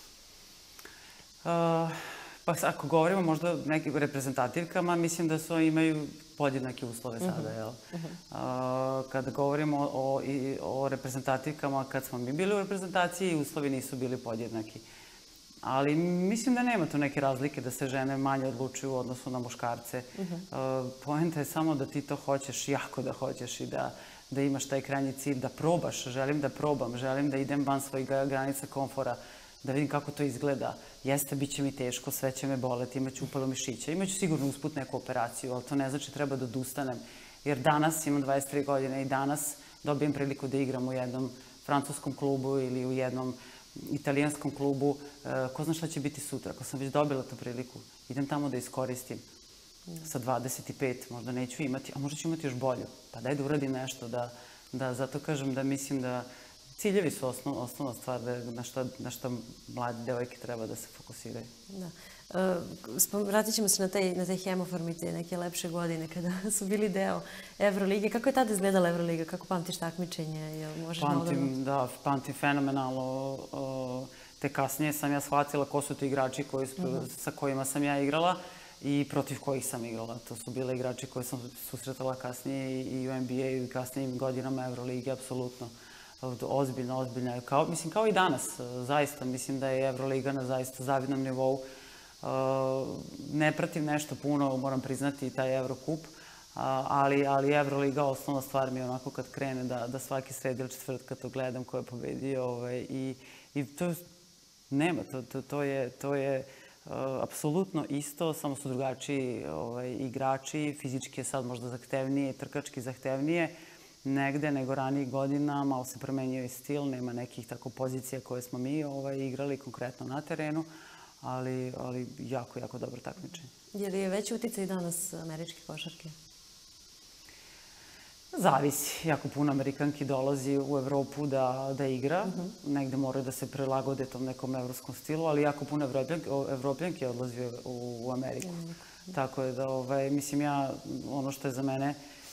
Uh, pa ako govorimo možda o nekim reprezentativkama, mislim da su imaju podjednake uslove sada, uh-huh. jel? Uh-huh. Uh, kada govorimo o, i, o reprezentativkama, kad smo mi bili u reprezentaciji, uslovi nisu bili podjednaki. Ali mislim da nema tu neke razlike da se žene manje odlučuju u odnosu na muškarce. Uh-huh. Uh, poenta je samo da ti to hoćeš, jako da hoćeš i da, da imaš taj krajnji cilj, da probaš. Želim da probam, želim da idem van svojih granica komfora, da vidim kako to izgleda. Jeste, bit će mi teško, sve će me boleti, imaću upalo mišića, imaću sigurno usput neku operaciju, ali to ne znači treba da odustanem. Jer danas imam dvadeset tri godine i danas dobijem priliku da igram u jednom francuskom klubu ili u jednom italijanskom klubu, ko zna šta će biti sutra. Ako sam već dobila tu priliku, idem tamo da iskoristim. Sa dvadeset pet možda neću imati, a možda ću imati još bolju. Pa daj da uradim nešto, da, da zato kažem da mislim da ciljevi su osnov, osnovna stvar da, na, šta, na šta mlade devojke treba da se fokusiraju. Da. Vratit ćemo se na taj, na taj Hemofarm i te neke lepše godine kada su bili deo Evrolige. Kako je tada izgledala Evroliga? Kako pamtiš takmičenje? Jel možeš malo da... Pamtim, da, pamtim fenomenalno. Te kasnije sam ja shvatila ko su ti igrači koji, sa kojima sam ja igrala i protiv kojih sam igrala. To su bile igrači koje sam susretala kasnije i u N B A-u i kasnijim godinama Evrolige, apsolutno. Ozbiljno, ozbiljno. Kao, mislim, kao i danas, zaista. Mislim da je Evroliga na zaista zavidnom nivou. Ne pratim nešto puno, moram priznati, i taj Evrokup, ali, ali Evroliga, osnovna stvar mi je onako kad krene da, da svaki sred ili četvrtka to gledam ko je pobedio. Ovaj, i, I to nema, to, to, to je, to je uh, apsolutno isto, samo su drugačiji ovaj, igrači, fizički je sad možda zahtevnije, trkački zahtevnije negde nego ranijih godina, malo se promenio i stil, nema nekih tako pozicija koje smo mi ovaj, igrali konkretno na terenu, ali, ali jako, jako dobro takmičenje. Je li je veći uticaj danas američke košarke? Zavisi. Jako puno Amerikanki dolazi u Evropu da, da igra. Uh-huh. Negde moraju da se prilagode tom nekom evropskom stilu, ali jako puno Evropljanki, Evropljanki odlazi u, u Ameriku. Uh-huh. Tako je da, ovaj, mislim ja, ono što je za mene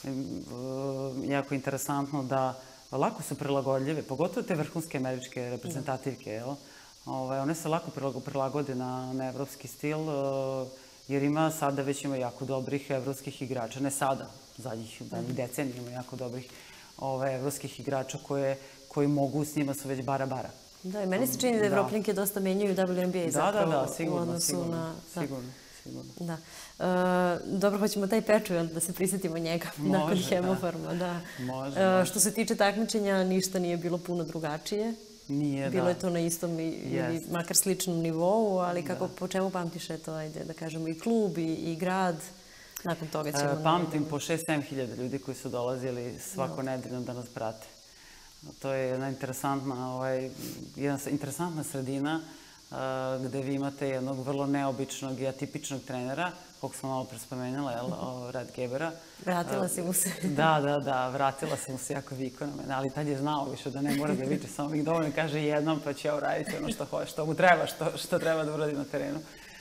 jako interesantno da lako su prilagodljive, pogotovo te vrhunske američke reprezentativke, jel? Ovaj, one se lako prilagode na, na evropski stil, jer ima sada već ima jako dobrih evropskih igrača, ne sada, zadnjih, zadnjih decenija ima jako dobrih ovaj, evropskih igrača koje, koji mogu, s njima su već bara-bara. Da, i meni se čini da Evropljanke dosta menjaju W N B A zapravo da, da, sigurno, u odnosu sigurno, na... Da. Sigurno, sigurno. Da. E, dobro, hoćemo taj Pečuj da se prisjetimo njega može, nakon Hemofarma. Da. Da. Može, e, može. Što se tiče takmičenja, ništa nije bilo puno drugačije. Nije, bilo da. je to na istom ili makar sličnom nivou, ali kako, po čemu pamtiš je to, ajde, da kažemo, i klub i, i grad? Nakon toga ćemo... E, pamtim po šest sedam hiljada ljudi koji su dolazili svako nedeljno da nas prate. To je jedna interesantna, ovaj, jedna interesantna sredina uh, gde vi imate jednog vrlo neobičnog i atipičnog trenera, kog sam malo prespomenula, jel, Red Gebera. Vratila si mu se. Da, da, da, vratila sam mu se jako viko na mene, ali tad je znao više da ne mora da viče, samo mi dovoljno kaže jednom pa će ja uraditi ono što hoće, što mu treba, što, što treba da uradi na terenu.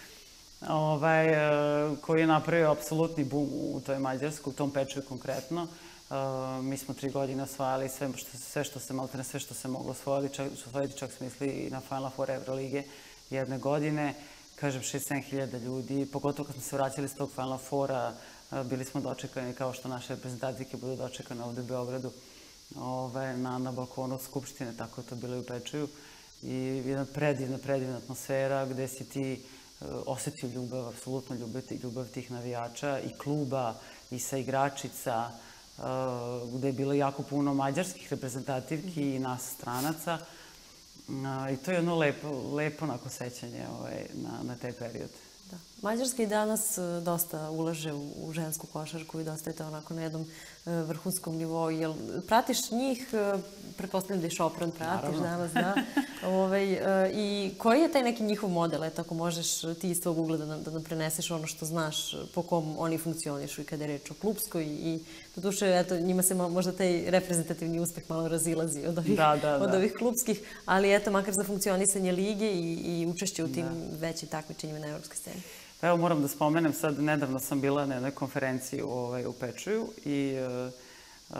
Ovaj, koji je napravio apsolutni bum u toj Mađarskoj, u tom Pečuju konkretno. Uh, mi smo tri godine osvajali sve što, sve što se maltene, sve što se moglo osvojiti, čak, osvojiti, čak smo mislili i na Final Four Evrolige jedne godine. Kažem, šest sedam hiljada ljudi, pogotovo kad smo se vraćali s tog Final Foura, uh, bili smo dočekani kao što naše reprezentativke budu dočekane ovde u Beogradu ove, na, na balkonu Skupštine, tako je to bilo i u Pečuju. I jedna predivna, predivna atmosfera gde si ti uh, osetio ljubav, apsolutno ljubav, ljubav tih navijača i kluba i sa igračica, Uh, gde je bilo jako puno mađarskih reprezentativki i nas stranaca. Uh, I to je jedno lepo, lepo onako sećanje ovaj, na, na taj period. Da. Mađarska i danas dosta ulaže u, u žensku košarku i dosta je to onako na jednom uh, vrhunskom nivou. Jel pratiš njih? Uh, pretpostavljam da i Šopron pratiš danas, da. Ovaj, uh, I koji je taj neki njihov model? Eto, ako možeš ti iz tvog ugleda da, da nam preneseš ono što znaš po kom oni funkcionišu i kada je reč o klubskoj i doduše, eto, njima se možda taj reprezentativni uspeh malo razilazi od ovih, da, da, od da. ovih klubskih, ali eto, makar za funkcionisanje lige i, i učešće u tim da. većim takmičenjima na evropskoj sceni. Pa evo, moram da spomenem, sad nedavno sam bila na jednoj konferenciji ovaj, u Pečuju i uh, uh,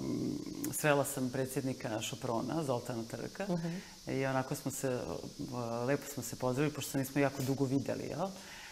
srela sam predsjednika Šoprona, Zoltana Trka, uh-huh. i onako smo se, uh, lepo smo se pozdravili, pošto se nismo jako dugo videli, jel?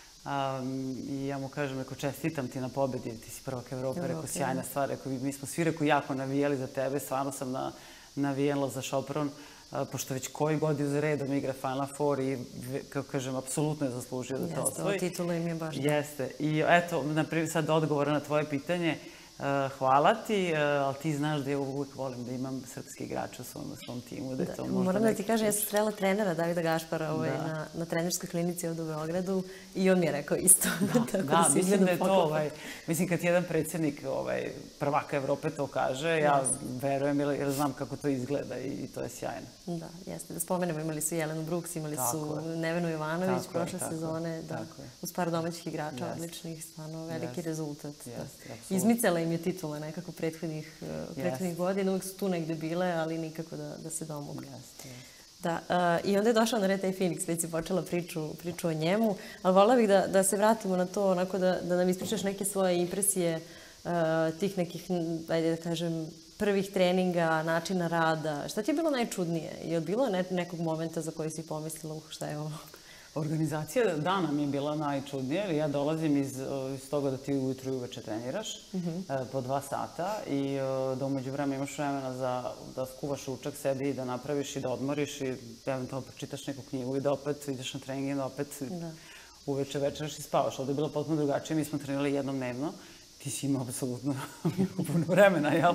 Um, I ja mu kažem, reko, čestitam ti na pobedi, ti si prvak Evrope, okay. Reko, sjajna stvar, reko, mi smo svi, reko, jako navijali za tebe, stvarno sam na, navijela za Šopron, uh, pošto već koji godin za redom igra Final Four i, kako kažem, apsolutno je zaslužio da to osvoji. Jeste, o titulu im je baš. Jeste. I eto, naprimjer, sad odgovora na tvoje pitanje, Uh, hvala ti, uh, ali ti znaš da ja uvijek volim da imam srpski igrač u svom, svom timu. Da, da to moram da ti kažem, ja sam srela trenera Davida Gašpara ovaj, da. na, na trenerskoj klinici ovdje u Beogradu i on mi je rekao isto. Da, da, da mislim da je to, ovaj, mislim kad jedan predsjednik ovaj, prvaka Evrope to kaže, ja yes. verujem jer, jer znam kako to izgleda i, i to je sjajno. Da, jeste. Da spomenemo, imali su Jelenu Brooks, imali tako su je. Nevenu Jovanović tako prošle je, sezone, da, uz par domaćih igrača, yes. odličnih, stvarno veliki yes. rezultat. Yes, izmicala im je titula nekako prethodnih, yes. prethodnih godina, uvijek su tu negde bile, ali nikako da, da se domogu. Yes, yes. Da, i onda je došao na red taj Phoenix, već si počela priču, priču o njemu, ali voljela bih da, da se vratimo na to, onako da, da nam ispričaš neke svoje impresije tih nekih, ajde da kažem, prvih treninga, načina rada. Šta ti je bilo najčudnije? Je li bilo nekog momenta za koji si pomislila, uh, šta je ovo? Organizacija dana mi je bila najčudnija, jer ja dolazim iz, iz toga da ti ujutru i uveče treniraš po dva sata i da umeđu vremena imaš vremena za, da skuvaš ručak sebi i da napraviš i da odmoriš i eventualno pročitaš neku knjigu i da opet ideš na trening i da opet uveče večeraš i spavaš. Ovdje je bilo potpuno drugačije, mi smo trenirali jednom dnevno. Ti si imao apsolutno puno vremena, jel?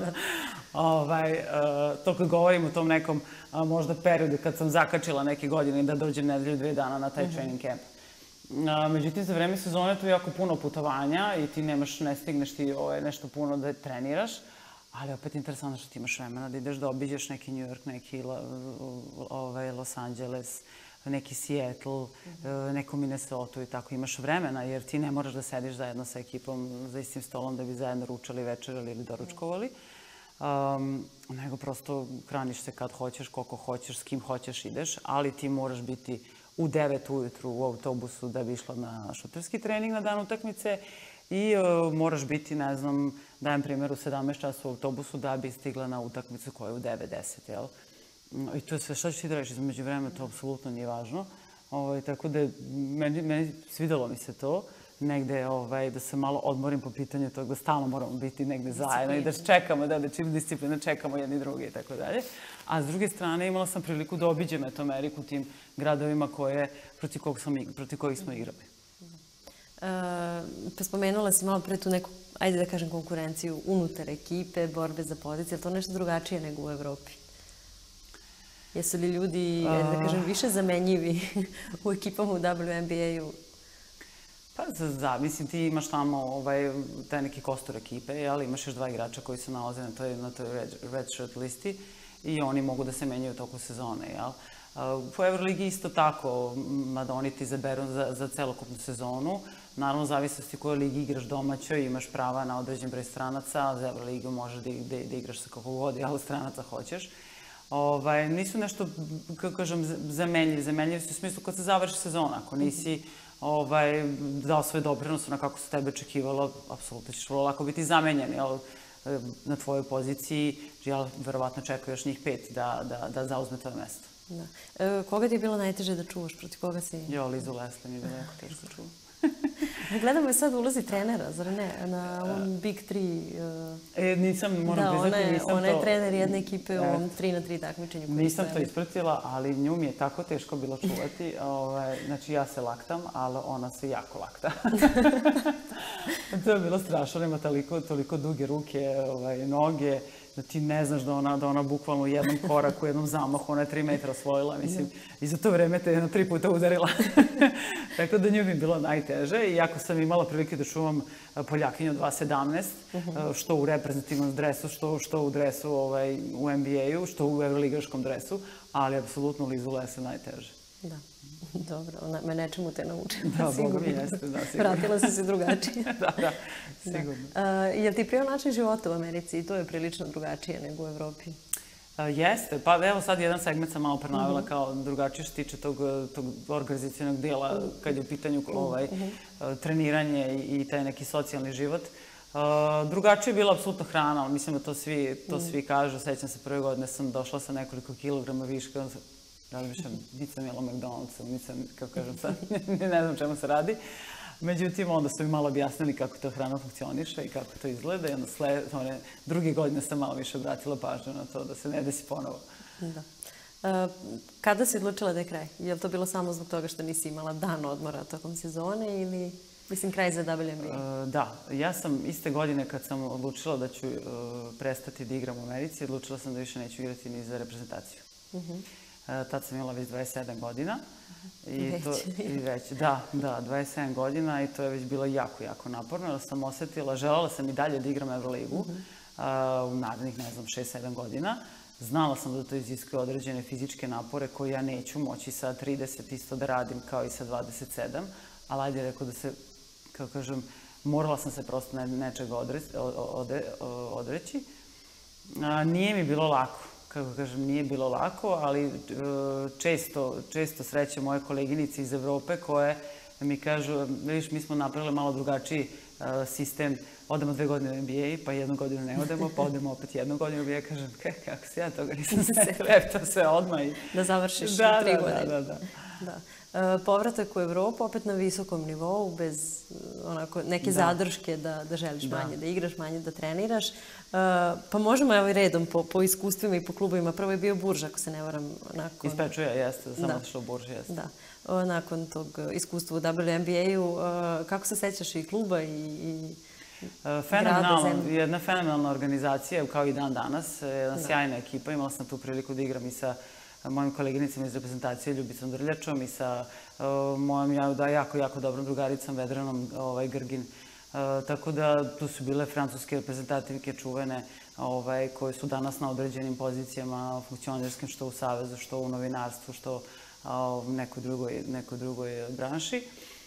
To kad govorim o tom nekom možda periodu kad sam zakačila neke godine i da dođem nedelju, dve dana na taj training camp. Međutim, za vreme sezone tu je jako puno putovanja i ti nemaš, ne stigneš ti nešto puno da treniraš, ali opet interesantno što ti imaš vremena da ideš da obiđeš neki New York, neki Los Angeles, neki Seattle, neku Minnesota i tako. Imaš vremena jer ti ne moraš da sediš zajedno sa ekipom za istim stolom da bi zajedno ručali, večerali ili doručkovali. Nego prosto hraniš se kad hoćeš, koliko hoćeš, s kim hoćeš ideš, ali ti moraš biti u devet ujutru u autobusu da bi išla na šuterski trening na dan utakmice i moraš biti, ne znam, dajem primjer, u sedamnaest časa u autobusu da bi stigla na utakmicu koja je u devet deset, jel? I to je sve što ćeš ti da reći između vremena, to apsolutno nije važno. Tako da, meni svidelo mi se to, negde da se malo odmorim po pitanju toga da stalno moramo biti negde zajedno i da čekamo, da čim disciplina čekamo jedni drugi i tako dalje. A s druge strane imala sam priliku da obiđem eto Ameriku u tim gradovima protiv kojih smo igrali. Spomenula si malo pre tu neku, ajde da kažem, konkurenciju unutar ekipe, borbe za pozicije, ali to nešto drugačije nego u Evropi? Jesu li ljudi, da kažem, više zamenjivi u ekipama u W N B A-u? Pa, da, mislim, ti imaš tamo taj neki kostur ekipe, ali imaš još dva igrača koji se nalaze na toj red shirt listi i oni mogu da se menjaju toku sezone, jel? U Euroligi isto tako, mada oni ti izaberu za celokupnu sezonu. Naravno, zavisnosti u kojoj ligi igraš domaćoj, imaš prava na određen broj stranaca, a za Euroligu možeš da igraš sa kako god, jel, stranaca hoćeš. Nisu nešto, kako kažem, zamenljivi. Zamenljivi su u smislu kad se završi sezona. Ako nisi dao svoj doprinos na kako se tebe očekivalo, apsolutno ćeš vrlo lako biti zamenjen na tvojoj poziciji. Ja verovatno čekaju još njih pet da zauzme tvoje mesto. Koga ti je bilo najteže da čuvaš? Protiv koga si? Jo, Lizu Leslie mi je bilo jako teško čuva. Gledamo je sad ulozi trenera, zar ne? Na ovom Big Three. Nisam, moram priznati, nisam to... Da, ona je trener jedne ekipe u ovom tri na tri takmičenju. Nisam to ispratila, ali nju mi je tako teško bilo čuvati. Znači, ja se laktam, ali ona se jako lakta. To je bilo strašno, nema toliko duge ruke, noge, da ti ne znaš da ona bukvalno u jednom koraku, u jednom zamahu, ona je tri metra osvojila, mislim, i za to vreme te jedno tri puta udarila. Tako da nju mi je bilo najteže, iako sam imala prilike da čuvam Poljakinju dva sedamnaest, što u reprezentativnom dresu, što u dresu u N B A-u, što u evroligaškom dresu, ali apsolutno Lizu Leslie najteže. Da. Dobro, me nečemu te naučila, sigurno. Da, Boga mi jeste, da, sigurno. Vratila si se drugačije. Da, da, sigurno. Je li ti prijao način života u Americi i to je prilično drugačije nego u Evropi? Jeste, pa evo sad jedan segment sam malo prenavela kao drugačije što tiče tog organizacijonog dijela kad je u pitanju treniranje i taj neki socijalni život. Drugačije je bila apsolutno hrana, mislim da to svi kažu. Sećam se, prve godine sam došla sa nekoliko kilograma viška, razmišljam, nisam jela McDonald'sa, nisam, kako kažem sad, ne znam čemu se radi. Međutim, onda su mi malo objasnili kako to hrana funkcioniše i kako to izgleda i onda druge godine sam malo više obratila pažnju na to da se ne desi ponovo. Da. Kada si odlučila da je kraj? Je li to bilo samo zbog toga što nisi imala dan odmora tokom sezone ili, mislim, kraj za W N B A? Da. Ja sam iste godine kad sam odlučila da ću prestati da igram u Americi, odlučila sam da više neću igrati ni za reprezentaciju. Tad sam imala već dvadeset sedam godina. Već. Da, da, dvadeset sedam godina i to je već bilo jako, jako naporno. Jer sam osjetila, želela sam i dalje da igram Euroligu u narednih, ne znam, šest sedam godina. Znala sam da to iziskuje određene fizičke napore koje ja neću moći sa trideset isto da radim kao i sa dvadeset sedam. Ali ajde rekao da se, kao kažem, morala sam se prosto nečega odreći. Nije mi bilo lako. kako kažem, nije bilo lako, ali često, često srećem moje koleginice iz Evrope koje mi kažu, vidiš, mi smo napravili malo drugačiji sistem, odemo dve godine u N B A, pa jednu godinu ne odemo, pa odemo opet jednu godinu u N B A, kažem, kako se ja toga nisam setila, to sve odmah i... Da završiš tri godine. Da, da, da. Povratak u Evropu, opet na visokom nivou, bez onako neke zadrške da želiš manje da igraš, manje da treniraš. Pa možemo evo i redom po iskustvima i po klubovima. Prvo je bio Burž, ako se ne varam. Iz Pečuja, jeste, sam otišla u Burž, jeste. Da. Nakon tog iskustva u W N B A-u, kako se sećaš i kluba i grada, zemlje? Jedna fenomenalna organizacija, kao i dan danas. Jedna sjajna ekipa. Imala sam tu priliku da igram i sa mojim koleginicama iz reprezentacije Ljubicom Drljačom i sa mojom jako, jako dobrom drugaricom Vedranom Grgin. Tako da tu su bile francuske reprezentativke čuvene koje su danas na određenim pozicijama funkcionerskim, što u Savezu, što u novinarstvu, što u nekoj drugoj branši.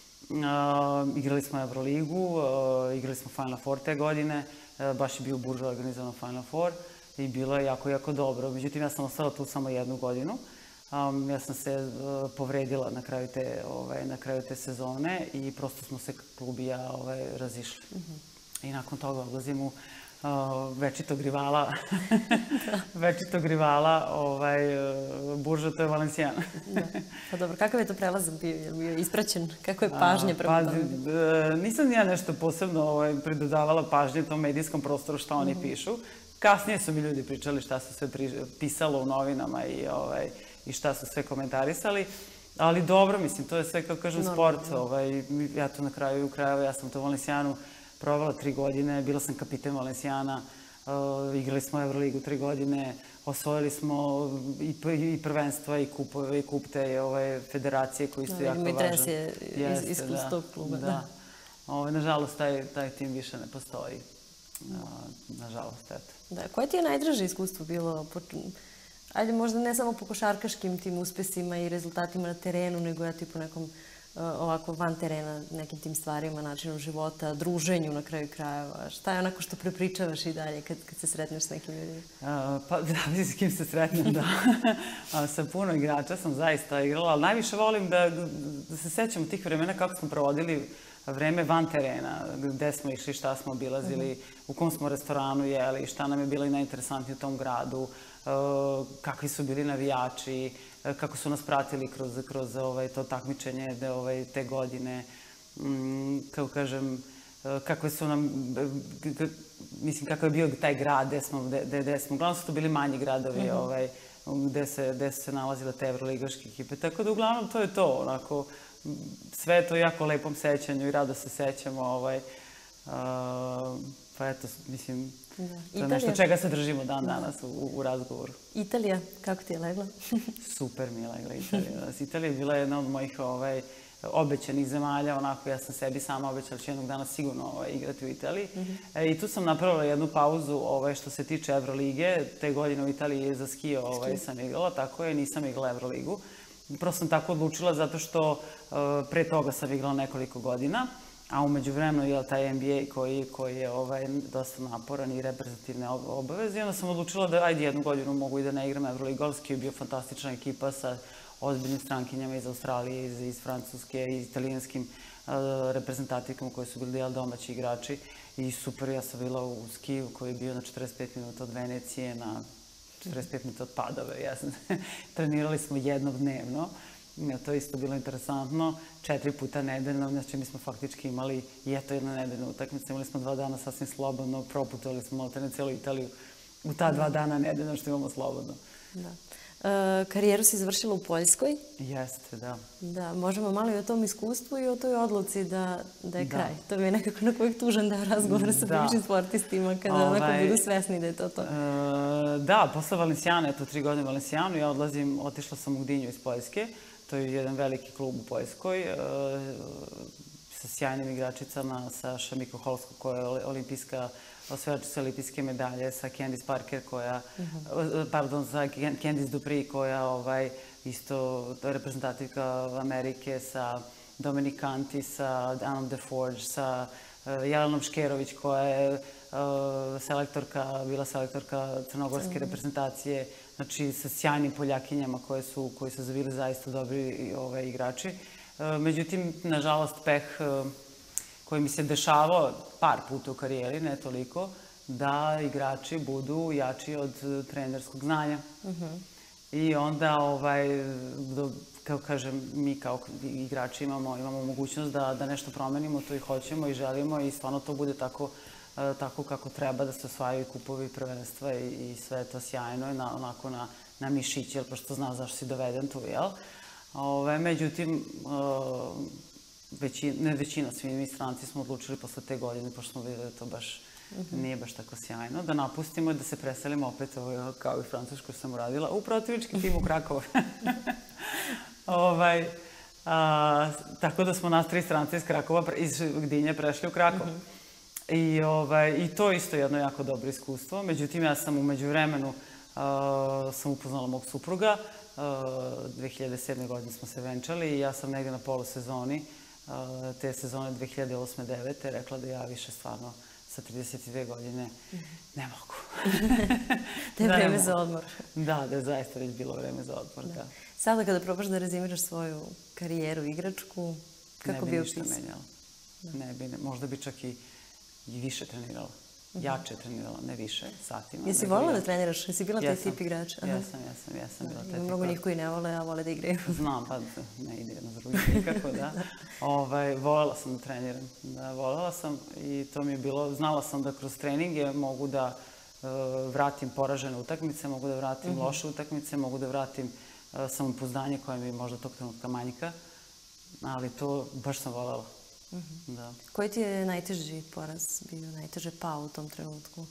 Igrali smo Euroligu, igrali smo Final Four te godine, baš je bio u Buržu organizovan Final Four i bilo je jako, jako dobro. Međutim, ja sam ostala tu samo jednu godinu. Ja sam se povredila na kraju te sezone i prosto smo se klub i ja razišli. I nakon toga odlazim u večitog rivala, večitog rivala Burža, to je Valenciana. Pa dobro, kakav je to prelazak bio? Je li bio ispraćen? Kako je pažnje prema tome? Nisam ja nešto posebno pridodavala pažnje tom medijskom prostoru što oni pišu. Kasnije su mi ljudi pričali šta su sve pisalo u novinama i šta su sve komentarisali. Ali dobro, mislim, to je sve, kao kažem, sport. Ja to na kraju krajeva, ja sam to u Valencijanu provala tri godine, bila sam kapiten Valencijana, igrali smo Euroligu tri godine, osvojili smo i prvenstva i kupove i kup te federacije koji su jako važan. I dres je iskustvo tog kluba. Da. Nažalost, taj tim više ne postoji. Nažalost, eto. Da, koje ti je najdraže iskustvo bilo? Ajde, možda ne samo po košarkaškim tim uspesima i rezultatima na terenu, nego ja ti po nekom ovako van terena, nekim tim stvarima, načinu života, druženju na kraju krajeva. Šta je onako što prepričavaš i dalje kad se sretneš s nekim ljudima? Pa, zavisi s kim se sretnem, da. Sa puno igrača sam zaista igrala, ali najviše volim da se sećam tih vremena kako smo provodili vreme van terena, gde smo išli, šta smo obilazili, u kom smo restoranu jeli, šta nam je bilo i najinteresantnije u tom gradu, kakvi su bili navijači, kako su nas pratili kroz to takmičenje te godine. Kako kažem, kakve su nam, mislim, kakav je bio taj grad gde smo, gde smo, uglavnom su to bili manji gradovi gde su se nalazile te evroligaške ekipe. Tako da, uglavnom, to je to, onako, sve je to jako lepom sećanju i rado se sećamo. Pa eto, mislim, to je nešto čega se držimo dan danas u razgovoru. Italija, kako ti je legla? Super mi je legla Italija. Italija je bila jedna od mojih obećanih zemalja, onako ja sam sebi sama obećala da ću jednog dana sigurno igrati u Italiji. I tu sam napravila jednu pauzu što se tiče Evrolige. Te godine u Italiji za skio sam igrala, tako je, nisam igrala Evroligu. Prosto sam tako odlučila zato što pre toga sam igrala nekoliko godina, a umeđu vremenu je taj N B A koji je dosta naporan i reprezentativne obaveze. I onda sam odlučila da ajde jednu godinu mogu i da ne igram Euroligu, ali skio je bio fantastična ekipa sa ozbiljnim strankinjama iz Australije, iz Francuske i italijanskim reprezentativkama koji su bili domaći igrači. I super, ja sam bila u skiju koji je bio na četrdeset pet minuta od Venecije na četrdeset pet minuta od Padove. Trenirali smo jednom dnevno. To je isto bilo interesantno. Četiri puta nedeljno, znači mi smo faktički imali i eto jedna nedeljna utakmica. Imali smo dva dana sasvim slobodno, proputovali smo maltene celu Italiju u ta dva dana nedeljno što imamo slobodno. Karijeru si završila u Poljskoj. Jeste, da. Da, možemo malo i o tom iskustvu i o toj odluci da je kraj. To mi je nekako na uvijek tužan deo razgovora sa bivšim sportistima kada onako budu svesni da je to to. Da, posle Valencijana, eto tri godine u Valencijanu, ja odlazim, otišla sam u Gdinju iz Poljske. To je jedan veliki klub u Poljskoj sa sjajnim igračicama, sa Šamiko Holsko koja je olimpijska osvajačica olimpijske medalje, sa Candice Parker koja, pardon, sa Candice Dupree koja isto reprezentativka Amerike, sa Dominik Kanti, sa Anom DeForge, sa Jelenom Škerović koja je selektorka, bila selektorka crnogorske reprezentacije, znači sa sjajnim Poljakinjama koje su, koji su bili zaista dobri ove, igrači. Međutim, nažalost, peh koji mi se dešavao par puta u karijeri, ne toliko, da igrači budu jači od trenerskog znanja. I onda, ovaj, kao kažem, mi kao igrači imamo, imamo mogućnost da, da nešto promenimo, to i hoćemo i želimo i stvarno to bude tako, tako kako treba, da se osvajaju kupovi prvenstva i, i sve to sjajno, na, onako na, na mišić, jel, pošto zna zašto si doveden tu, jel? Ove, međutim, većina, ne većina, svi mi stranci smo odlučili posle te godine, pošto smo vidjeli da to baš nije baš tako sjajno, da napustimo i da se preselimo opet, kao i Francusku sam uradila, u protivnički tim u Krakovu. ovaj, a, tako da smo nas tri stranci iz Krakova, iz Gdinje prešli u Krakov. I, ovaj, I to isto jedno jako dobro iskustvo. Međutim, ja sam u međuvremenu a, sam upoznala mog supruga. dve hiljade sedme. godine smo se venčali i ja sam negdje na polusezoni te sezone dve hiljade osme devete rekla da ja više stvarno sa trideset dve godine ne mogu. Da je vreme za odmor. Da, da je zaista već bilo vreme za odmor, da. Sada kada probaš da rezimiraš svoju karijeru igračku, kako bi opisao? Ne bi ništa menjala. Ne bi, možda bi čak i više trenirala. Jače trenirala, ne više, satima. Jesi volila da treniraš? Jesi bila taj tip igrača? Jesam, jesam, jesam bila taj tip. Mnogo njih koji ne vole, a vole da igraju. Znam, pa ne ide jedno s drugim nikako, da. Volela sam da treniram. Volela sam i to mi je bilo, znala sam da kroz treninge mogu da vratim poražene utakmice, mogu da vratim loše utakmice, mogu da vratim samopouzdanje koje mi možda tog trenutka manjka, ali to baš sam volela. Da. Koji ti je najteži poraz bio, najteže pao u tom trenutku?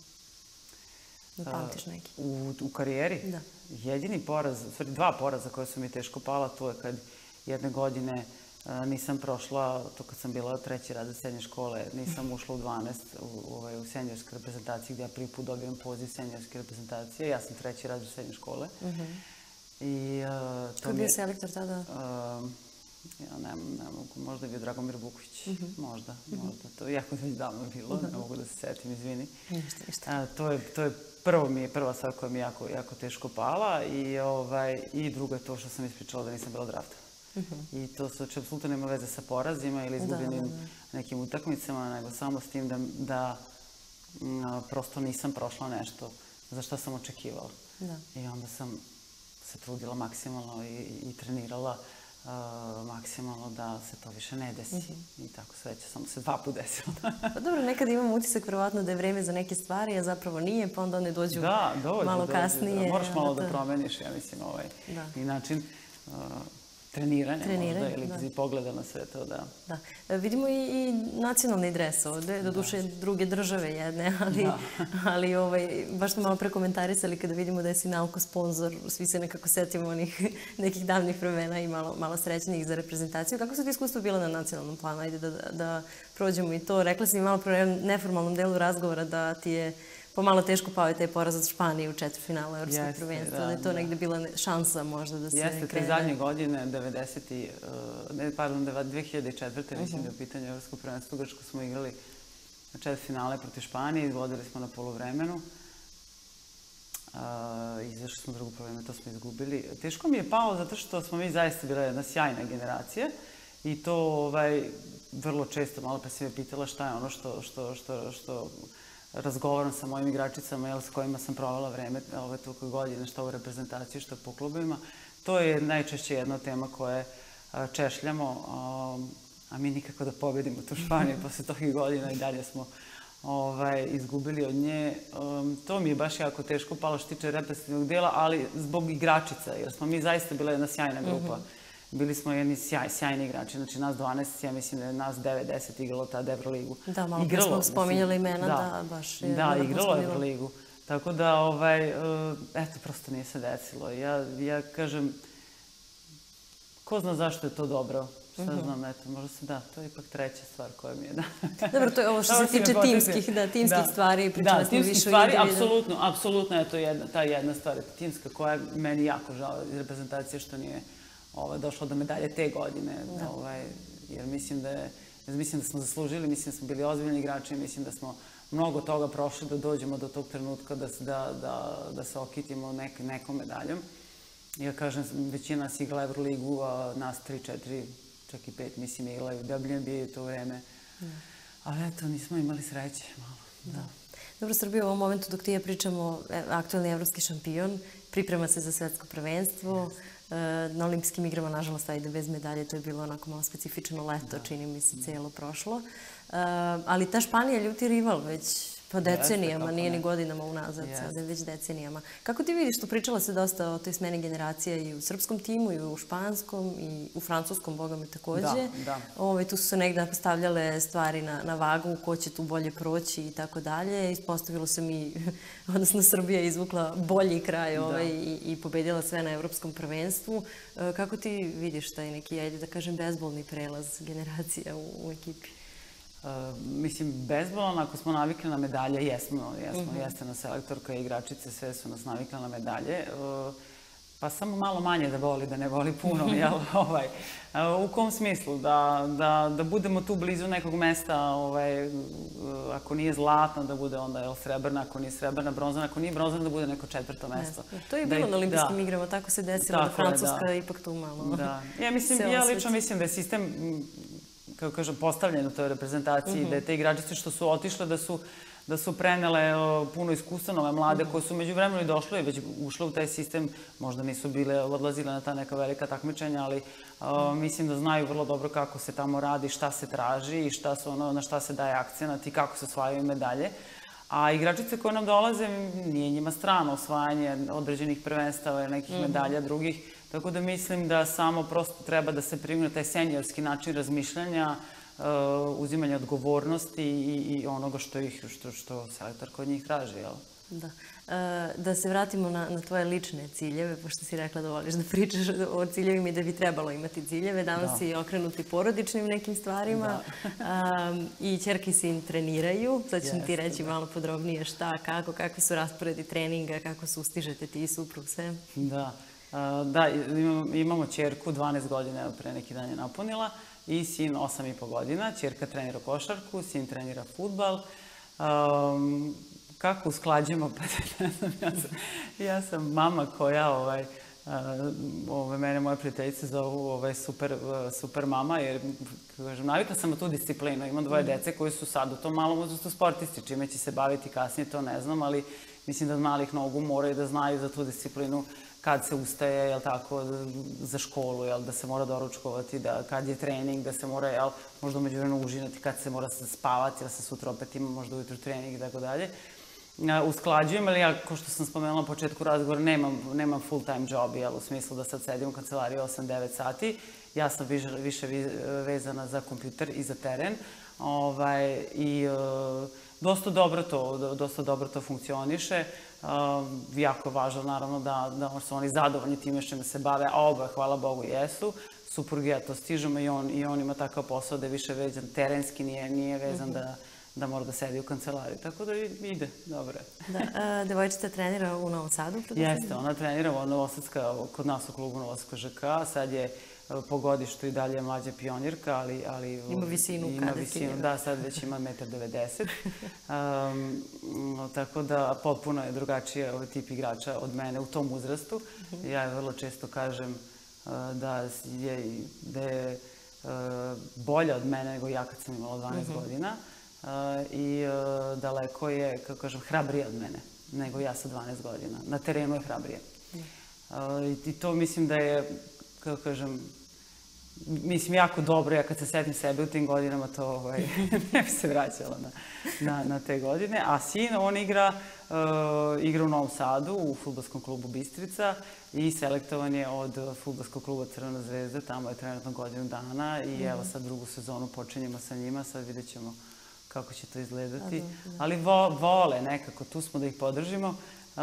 Da pamtiš neki? U, u karijeri? Da. Jedini poraz, u stvari dva poraza koje su mi teško pala, to je kad jedne godine a, nisam prošla, to kad sam bila treći razred srednje škole, nisam ušla u dvanaest u, ovaj, u senjorskoj reprezentaciji gdje ja prvi put dobijem poziv senjorske reprezentacije. Ja sam treći razred srednje škole. I, a, to Ko je bio selektor tada? A, ja ne, ne mogu, možda je bio Dragomir Vuković, možda, možda, to jako već davno bilo, ne mogu da se setim, izvini. Ništa, ništa. To je, to je prvo mi je, prva stvar koja mi je jako, jako teško pala i, ovaj, i drugo je to što sam ispričala da nisam bila drafta. I to su, znači, apsolutno nema veze sa porazima ili izgubljenim nekim utakmicama, nego samo s tim da, da m, prosto nisam prošla nešto za što sam očekivala. Da. I onda sam se trudila maksimalno i, i trenirala Uh, maksimalno da se to više ne desi. I tako sve će samo se dva put desilo. Pa dobro, nekad imam utisak vjerovatno da je vreme za neke stvari, a zapravo nije, pa onda one dođu malo kasnije. Moraš malo da promeniš, ja mislim, ovaj i način treniranja možda ili pogleda na sve to, da. Da. Vidimo i nacionalni dres ovde, doduše druge države jedne, ali baš smo malo prekomentarisali kada vidimo da je Sinalco sponsor, svi se nekako setimo onih nekih davnih vremena i malo srećnijih za reprezentaciju. Kako su ti iskustvo bila na nacionalnom planu? Ajde da prođemo i to. Rekla si mi malo pre neformalnom delu razgovora da ti je pomalo teško pao je taj poraz od Španije u četvrtfinalu evropskog prvenstva, da je to negde bila šansa možda da se krene. Jeste, te zadnje godine, devedeset, pardon, dve hiljade četvrte. mislim da je u pitanju evropskog prvenstva u Grčku smo igrali na četvrtfinale protiv Španije, izvodili smo na poluvremenu. Izašli smo drugo poluvreme, to smo izgubili. Teško mi je pao zato što smo mi zaista bila jedna sjajna generacija i to vrlo često, malo pa si me pitala šta je ono što razgovaram sa mojim igračicama s kojima sam provela vreme ove toliko godine, što u reprezentaciji, što po klubovima. To je najčešće jedna tema koje češljamo, a mi nikako da pobedimo tu Španiju posle tohih godina i dalje smo izgubili od nje. To mi je baš jako teško palo što tiče reprezentativnog dela, ali zbog igračica, jer smo mi zaista bila jedna sjajna grupa. Bili smo jedni sjajni igrači, znači nas dvanaest, ja mislim da je nas devet deset igralo tada Evroligu. Da, malo pre smo spominjali imena, da, baš je. Da, igralo Evroligu. Tako da, eto, prosto nije se desilo. Ja kažem, ko zna zašto je to dobro? Šta znam, eto, možda se da, to je ipak treća stvar koja mi je da. Dobro, to je ovo što se tiče timskih, da, timskih stvari, pričali smo više o individu. Da, timskih stvari, apsolutno, apsolutno je to ta jedna stvar, timska koja je meni jako žao iz reprezentacije što nije došlo do medalje te godine, jer mislim da smo zaslužili, mislim da smo bili ozbiljni igrači, mislim da smo mnogo toga prošli da dođemo do tog trenutka da se okitimo nekom medaljom. Ja kažem, većina nas igla Euroligu, a nas tri, četiri, čak i pet, mislim, iglaju W N B A u to vreme. Ali eto, nismo imali sreće malo. Dobro, Srbija u ovom momentu dok ti ja pričamo, aktualni evropski šampion, priprema se za svetsko prvenstvo. Na olimpijskim igrama, nažalost, ajde bez medalje, to je bilo onako malo specifično leto, čini mi se cijelo prošlo. Ali ta Španija je ljuti rival već po decenijama, nije ni godinama unazad, sada je već decenijama. Kako ti vidiš, tu pričala se dosta o toj smeni generacija i u srpskom timu, i u španskom, i u francuskom, boga me takođe. Tu su se negdje postavljale stvari na vagu, ko će tu bolje proći i tako dalje. Ispostavilo se mi, odnosno Srbija je izvukla bolji kraj i pobedila sve na evropskom prvenstvu. Kako ti vidiš taj neki, ajde da kažem, bezbolni prelaz generacija u ekipi? Mislim, bezbolan, ako smo navikli na medalje, jesmo, jesmo, jeste na selektorka i igračice, sve su nas navikli na medalje. Pa samo malo manje da voli, da ne voli puno, jel? U kom smislu? Da budemo tu blizu nekog mesta, ako nije zlatna, da bude onda srebrna, ako nije srebrna, bronzana, ako nije bronzana, da bude neko četvrto mesto. To je bilo na olimpijskim igrama, tako se desilo da Francuska ipak tu malo se osveća. Ja lično mislim da je sistem, kako kažem, postavljen u toj reprezentaciji, da je te igračice što su otišle, da su prenele puno iskustva nove mlade, koje su među vremenu i došle i već ušle u taj sistem, možda nisu bile odlazile na ta neka velika takmičenja, ali mislim da znaju vrlo dobro kako se tamo radi, šta se traži i na šta se daje akcenat i kako se osvajaju medalje. A igračice koje nam dolaze, nije njima strano osvajanje određenih prvenstava ili nekih medalja drugih, tako da mislim da samo prosto treba da se primjene taj seniorski način razmišljanja, uzimanja odgovornosti i onoga što selektorka od njih traži, jel? Da. Da se vratimo na tvoje lične ciljeve, pošto si rekla da voliš da pričaš o ciljevima i da bi trebalo imati ciljeve. Danas si okrenuti porodičnim nekim stvarima i ćerke i sin treniraju. Sad ću ti reći malo podrobnije šta, kako, kakvi su rasporedi treninga, kako sustižete ti i suprug sve. Da. Da, imamo ćerku, dvanaest godina, pre neki dan je napunila, i sin osam i po godina. Ćerka trenira košarku, sin trenira fudbal. Kako usklađujemo? Pa ne znam, ja sam mama koja, mene moje prijateljice zovu super mama, jer navikla sam na tu disciplinu. Imam dvoje dece koji su sad u tom malom uzrastu sportisti, čime će se baviti kasnije, to ne znam, ali mislim da od malih nogu moraju da znaju za tu disciplinu kad se ustaje, jel tako, za školu, jel, da se mora doručkovati, da kad je trening, da se mora, jel, možda umeđu vremenu užinati, kad se mora spavati, jel se sutra opet ima možda ujutru trening i tako dalje. Usklađujem, ali ja, kao što sam spomenula na početku razgovora, nemam full time job, jel, u smislu da sad sedim u kancelariji osam devet sati. Ja sam više vezana za kompjuter i za teren. I dosta dobro to, dosta dobro to funkcioniše. Jako je važno, naravno, da su oni zadovoljni time što se bave, a oba, hvala Bogu, jesu. Suprug i ja to stižemo i on ima takav posao da je više vezan terenski, nije vezan da mora da sedi u kancelariji. Tako da ide, dobro je. Devojčica trenira u Novom Sadu? Jeste, ona trenira kod nas u klubu Novosadska Ž K. Sad je po godištu i dalje mlađa pionirka, ali... Ima visinu kadetkinja. Da, sad već ima jedan devedeset metra. Tako da potpuno je drugačije ovaj tip igrača od mene u tom uzrastu. Ja je vrlo često kažem da je bolja od mene nego ja kad sam imala dvanaest godina i daleko je, kako kažem, hrabrija od mene nego ja sa dvanaest godina. Na terenu je hrabrija. I to mislim da je, kako kažem, mislim, jako dobro. Ja kad se setim sebe u tim godinama, to ne bi se vraćala na te godine. A sin, on igra u Novom Sadu, u fudbalskom klubu Bistrica i selektovan je od fudbalskog kluba Crvena zvezda. Tamo je trenutno godinu dana i evo sad drugu sezonu počinjemo sa njima. Sad vidjet ćemo kako će to izgledati. Ali vole nekako, tu smo da ih podržimo.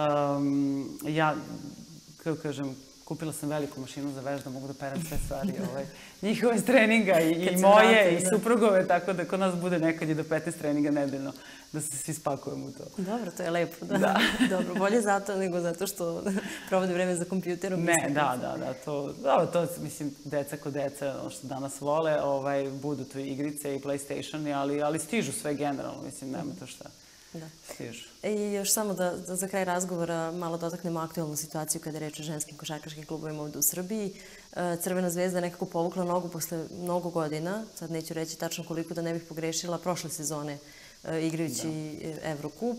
Ja, kako kažem, kupila sam veliku mašinu za veš da mogu da perem sve stvari njihove s treninga i moje i suprugove, tako da kod nas bude nekad i do petnaest treninga nedeljno, da se svi spakujemo u to. Dobro, to je lepo. Dobro, bolje zato nego zato što provode vreme za kompjuterom. Ne, da, da, da. Dobro, to, mislim, deca ko deca, ono što danas vole, budu tu igrice i PlayStationi, ali stižu sve generalno, mislim, nema to šta. stižu. I još samo da, da za kraj razgovora malo dotaknemo aktualnu situaciju kada je reč o ženskim košarkaškim klubovima ovdje u Srbiji. Crvena zvezda je nekako povukla nogu posle mnogo godina, sad neću reći tačno koliko da ne bih pogrešila, prošle sezone igrajući Evrokup.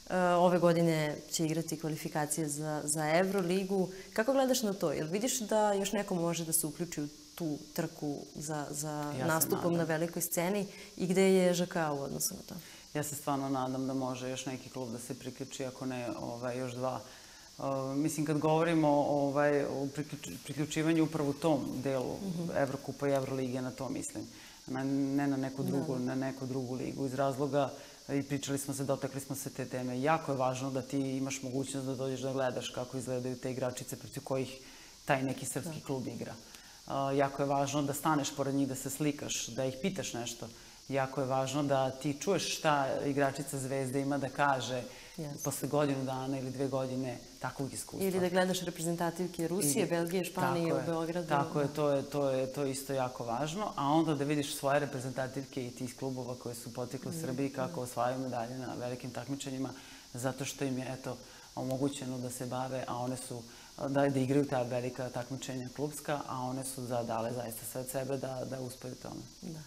Ove godine će igrati kvalifikacije za, za Evroligu. Kako gledaš na to? Jel vidiš da još neko može da se uključi u tu trku za, za ja nastupom na velikoj sceni i gde je Ž K u odnosu na to? Ja se stvarno nadam da može još neki klub da se priključi, ako ne ovaj, još dva. Uh, mislim, kad govorimo ovaj, o priključ, priključivanju upravo u tom delu mm-hmm. Evrokupa i Evrolige, na to mislim. Na, ne na neku, drugu, da. na neku drugu ligu. Iz razloga, i pričali smo se, dotakli smo se te teme. Jako je važno da ti imaš mogućnost da dođeš da gledaš kako izgledaju te igračice protiv kojih taj neki srpski da. klub igra. Uh, jako je važno da staneš pored njih, da se slikaš, da ih pitaš nešto. Jako je važno da ti čuješ šta igračica Zvezde ima da kaže yes. posle godinu dana ili dve godine takvog iskustva. Ili da gledaš reprezentativke Rusije, ili, Belgije, Španije u Beogradu. Tako je, to je, to je to isto jako važno. A onda da vidiš svoje reprezentativke i tih klubova koje su potekli u Srbiji kako osvajaju medalje na velikim takmičenjima, zato što im je eto, omogućeno da se bave, a one su da, da igraju ta velika takmičenja klubska, a one su dale zaista sve od sebe da, da uspeju tome. Da.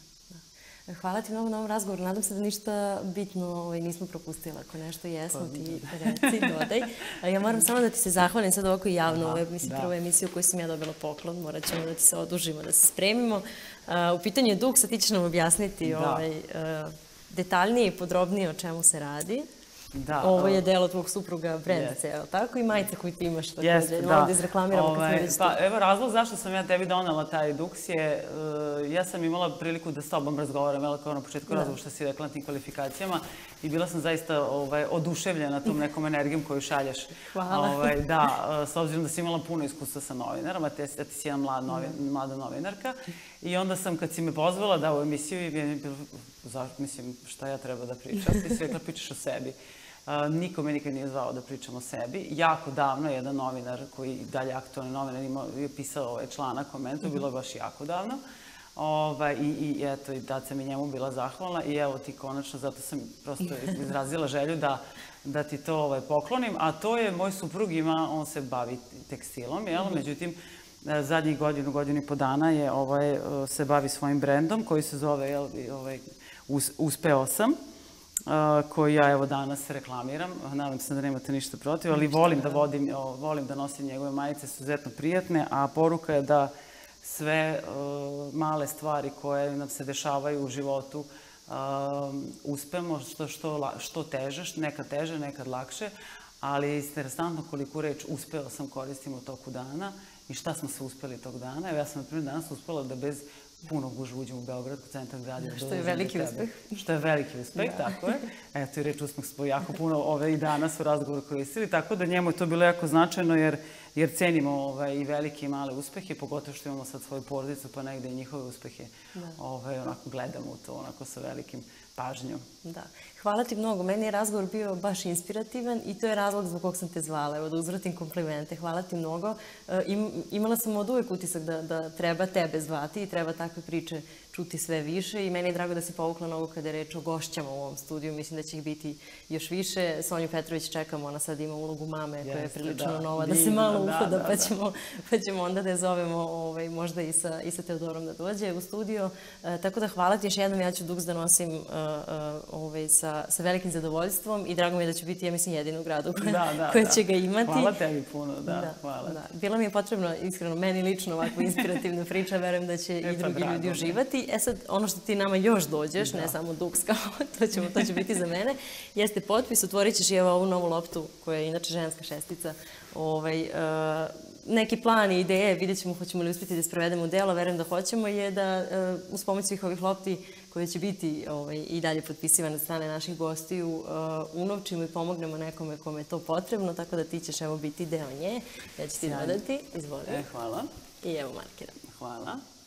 Hvala ti mnogo na ovom razgovoru. Nadam se da ništa bitno ovaj, nismo propustili. Ako nešto jesmo, ti reci, dodaj. Ja moram samo da ti se zahvalim sad ovako javno. Ovo je, mislim, prva emisija u kojoj sam ja dobila poklon. Morat ćemo da ti se odužimo, da se spremimo. Uh, u pitanju je Dux, a ti ćeš nam objasniti ovaj, uh, detaljnije i podrobnije o čemu se radi. Da, ovo je delo tvog supruga Brendice, je li tako? I majica koju ti imaš također. Jeste, da. Ovdje izreklamiramo kad smo već tu. Pa, evo razlog zašto sam ja tebi donela taj Dux je, uh, ja sam imala priliku da s tobom razgovaram, evo kao na početku razgovora što si rekla na tim kvalifikacijama i bila sam zaista ovaj, oduševljena tom nekom energijom koju šalješ. Hvala. Ovaj, da, uh, s obzirom da si imala puno iskustva sa novinarom, a ti si jedna mlad novin, mlada novinarka. I onda sam, kad si me pozvala da u emisiju, i je bilo, mislim, šta ja treba da pričam, ti si rekla pričaš o sebi. Uh, niko me nikad nije zvao da pričam o sebi. Jako davno jedan novinar koji dalje aktualni novinar imao, je pisao ovaj članak, komentu, bilo je baš jako davno. Ovaj, i, I eto, i tad sam i njemu bila zahvalna i evo ti konačno, zato sam prosto izrazila želju da, da ti to ovaj, poklonim. A to je, moj suprug ima, on se bavi tekstilom, jel? Mm-hmm. Međutim, zadnjih godinu, godinu i po dana je ovaj, se bavi svojim brendom koji se zove jel, ovaj, Us, Uspeo sam. Uh, koji ja evo danas reklamiram. Nadam se da nemate ništa protiv, ali volim da, vodim, o, volim da nosim njegove majice, su izuzetno prijatne, a poruka je da sve uh, male stvari koje nam se dešavaju u životu uh, uspemo što, što, što teže, nekad teže, nekad lakše, ali je interesantno koliko reč uspeo sam koristim u toku dana i šta smo se uspeli tog dana. Evo ja sam na primjer danas uspela da bez puno gužve uđem u Beograd, u centar grada. Što je veliki uspeh. Što je veliki uspeh, tako je. Eto i reč uspeh smo jako puno ove i danas u razgovoru koristili, tako da njemu je to bilo jako značajno jer, jer cenimo ovaj, i velike i male uspehe, pogotovo što imamo sad svoju porodicu, pa negde i njihove uspehe ovaj, onako gledamo u to onako sa velikim pažnjom. Da. Hvala ti mnogo. Meni je razgovor bio baš inspirativan i to je razlog zbog kog sam te zvala. Evo da uzvratim komplimente. Hvala ti mnogo. Im, imala sam od uvek utisak da, da treba tebe zvati i treba takve priče čuti sve više i meni je drago da si povukla nogu kada je reč o gošćama u ovom studiju. Mislim da će ih biti još više. Sonju Petrović čekamo, ona sad ima ulogu mame Jeste, koja je prilično da, nova, da se malo uhoda, da, da, pa, ćemo, pa ćemo onda da je zovemo ovaj, možda i sa, i sa Teodorom da dođe u studio. E, tako da hvala ti još jednom, ja ću Dux da nosim uh, uh, ovaj, sa, sa velikim zadovoljstvom i drago mi je da će biti, ja mislim, jedin u gradu koja, da, da, koja će ga imati. Hvala tebi puno, da, da hvala. Da. Bilo mi je potrebno, iskreno, meni lično ovakva inspirativna priča, verujem da će e, i drugi drago, ljudi uživati. E sad, ono što ti nama još dođeš, da. Ne samo Dux kao, to, ćemo, to će biti za mene, jeste potpis, otvorit ćeš i evo ovu novu loptu, koja je inače ženska šestica, ovaj, uh, neki plan i ideje, vidjet ćemo hoćemo li uspjeti da sprovedemo u delo, verujem da hoćemo, je da uh, uz pomoć svih ovih lopti koje će biti ovaj, i dalje potpisivane od strane naših gostiju, uh, unovčimo i pomognemo nekome kome je to potrebno, tako da ti ćeš evo biti deo nje. Ja ću ti dodati, izvoli. E, hvala. I evo markera. Hvala.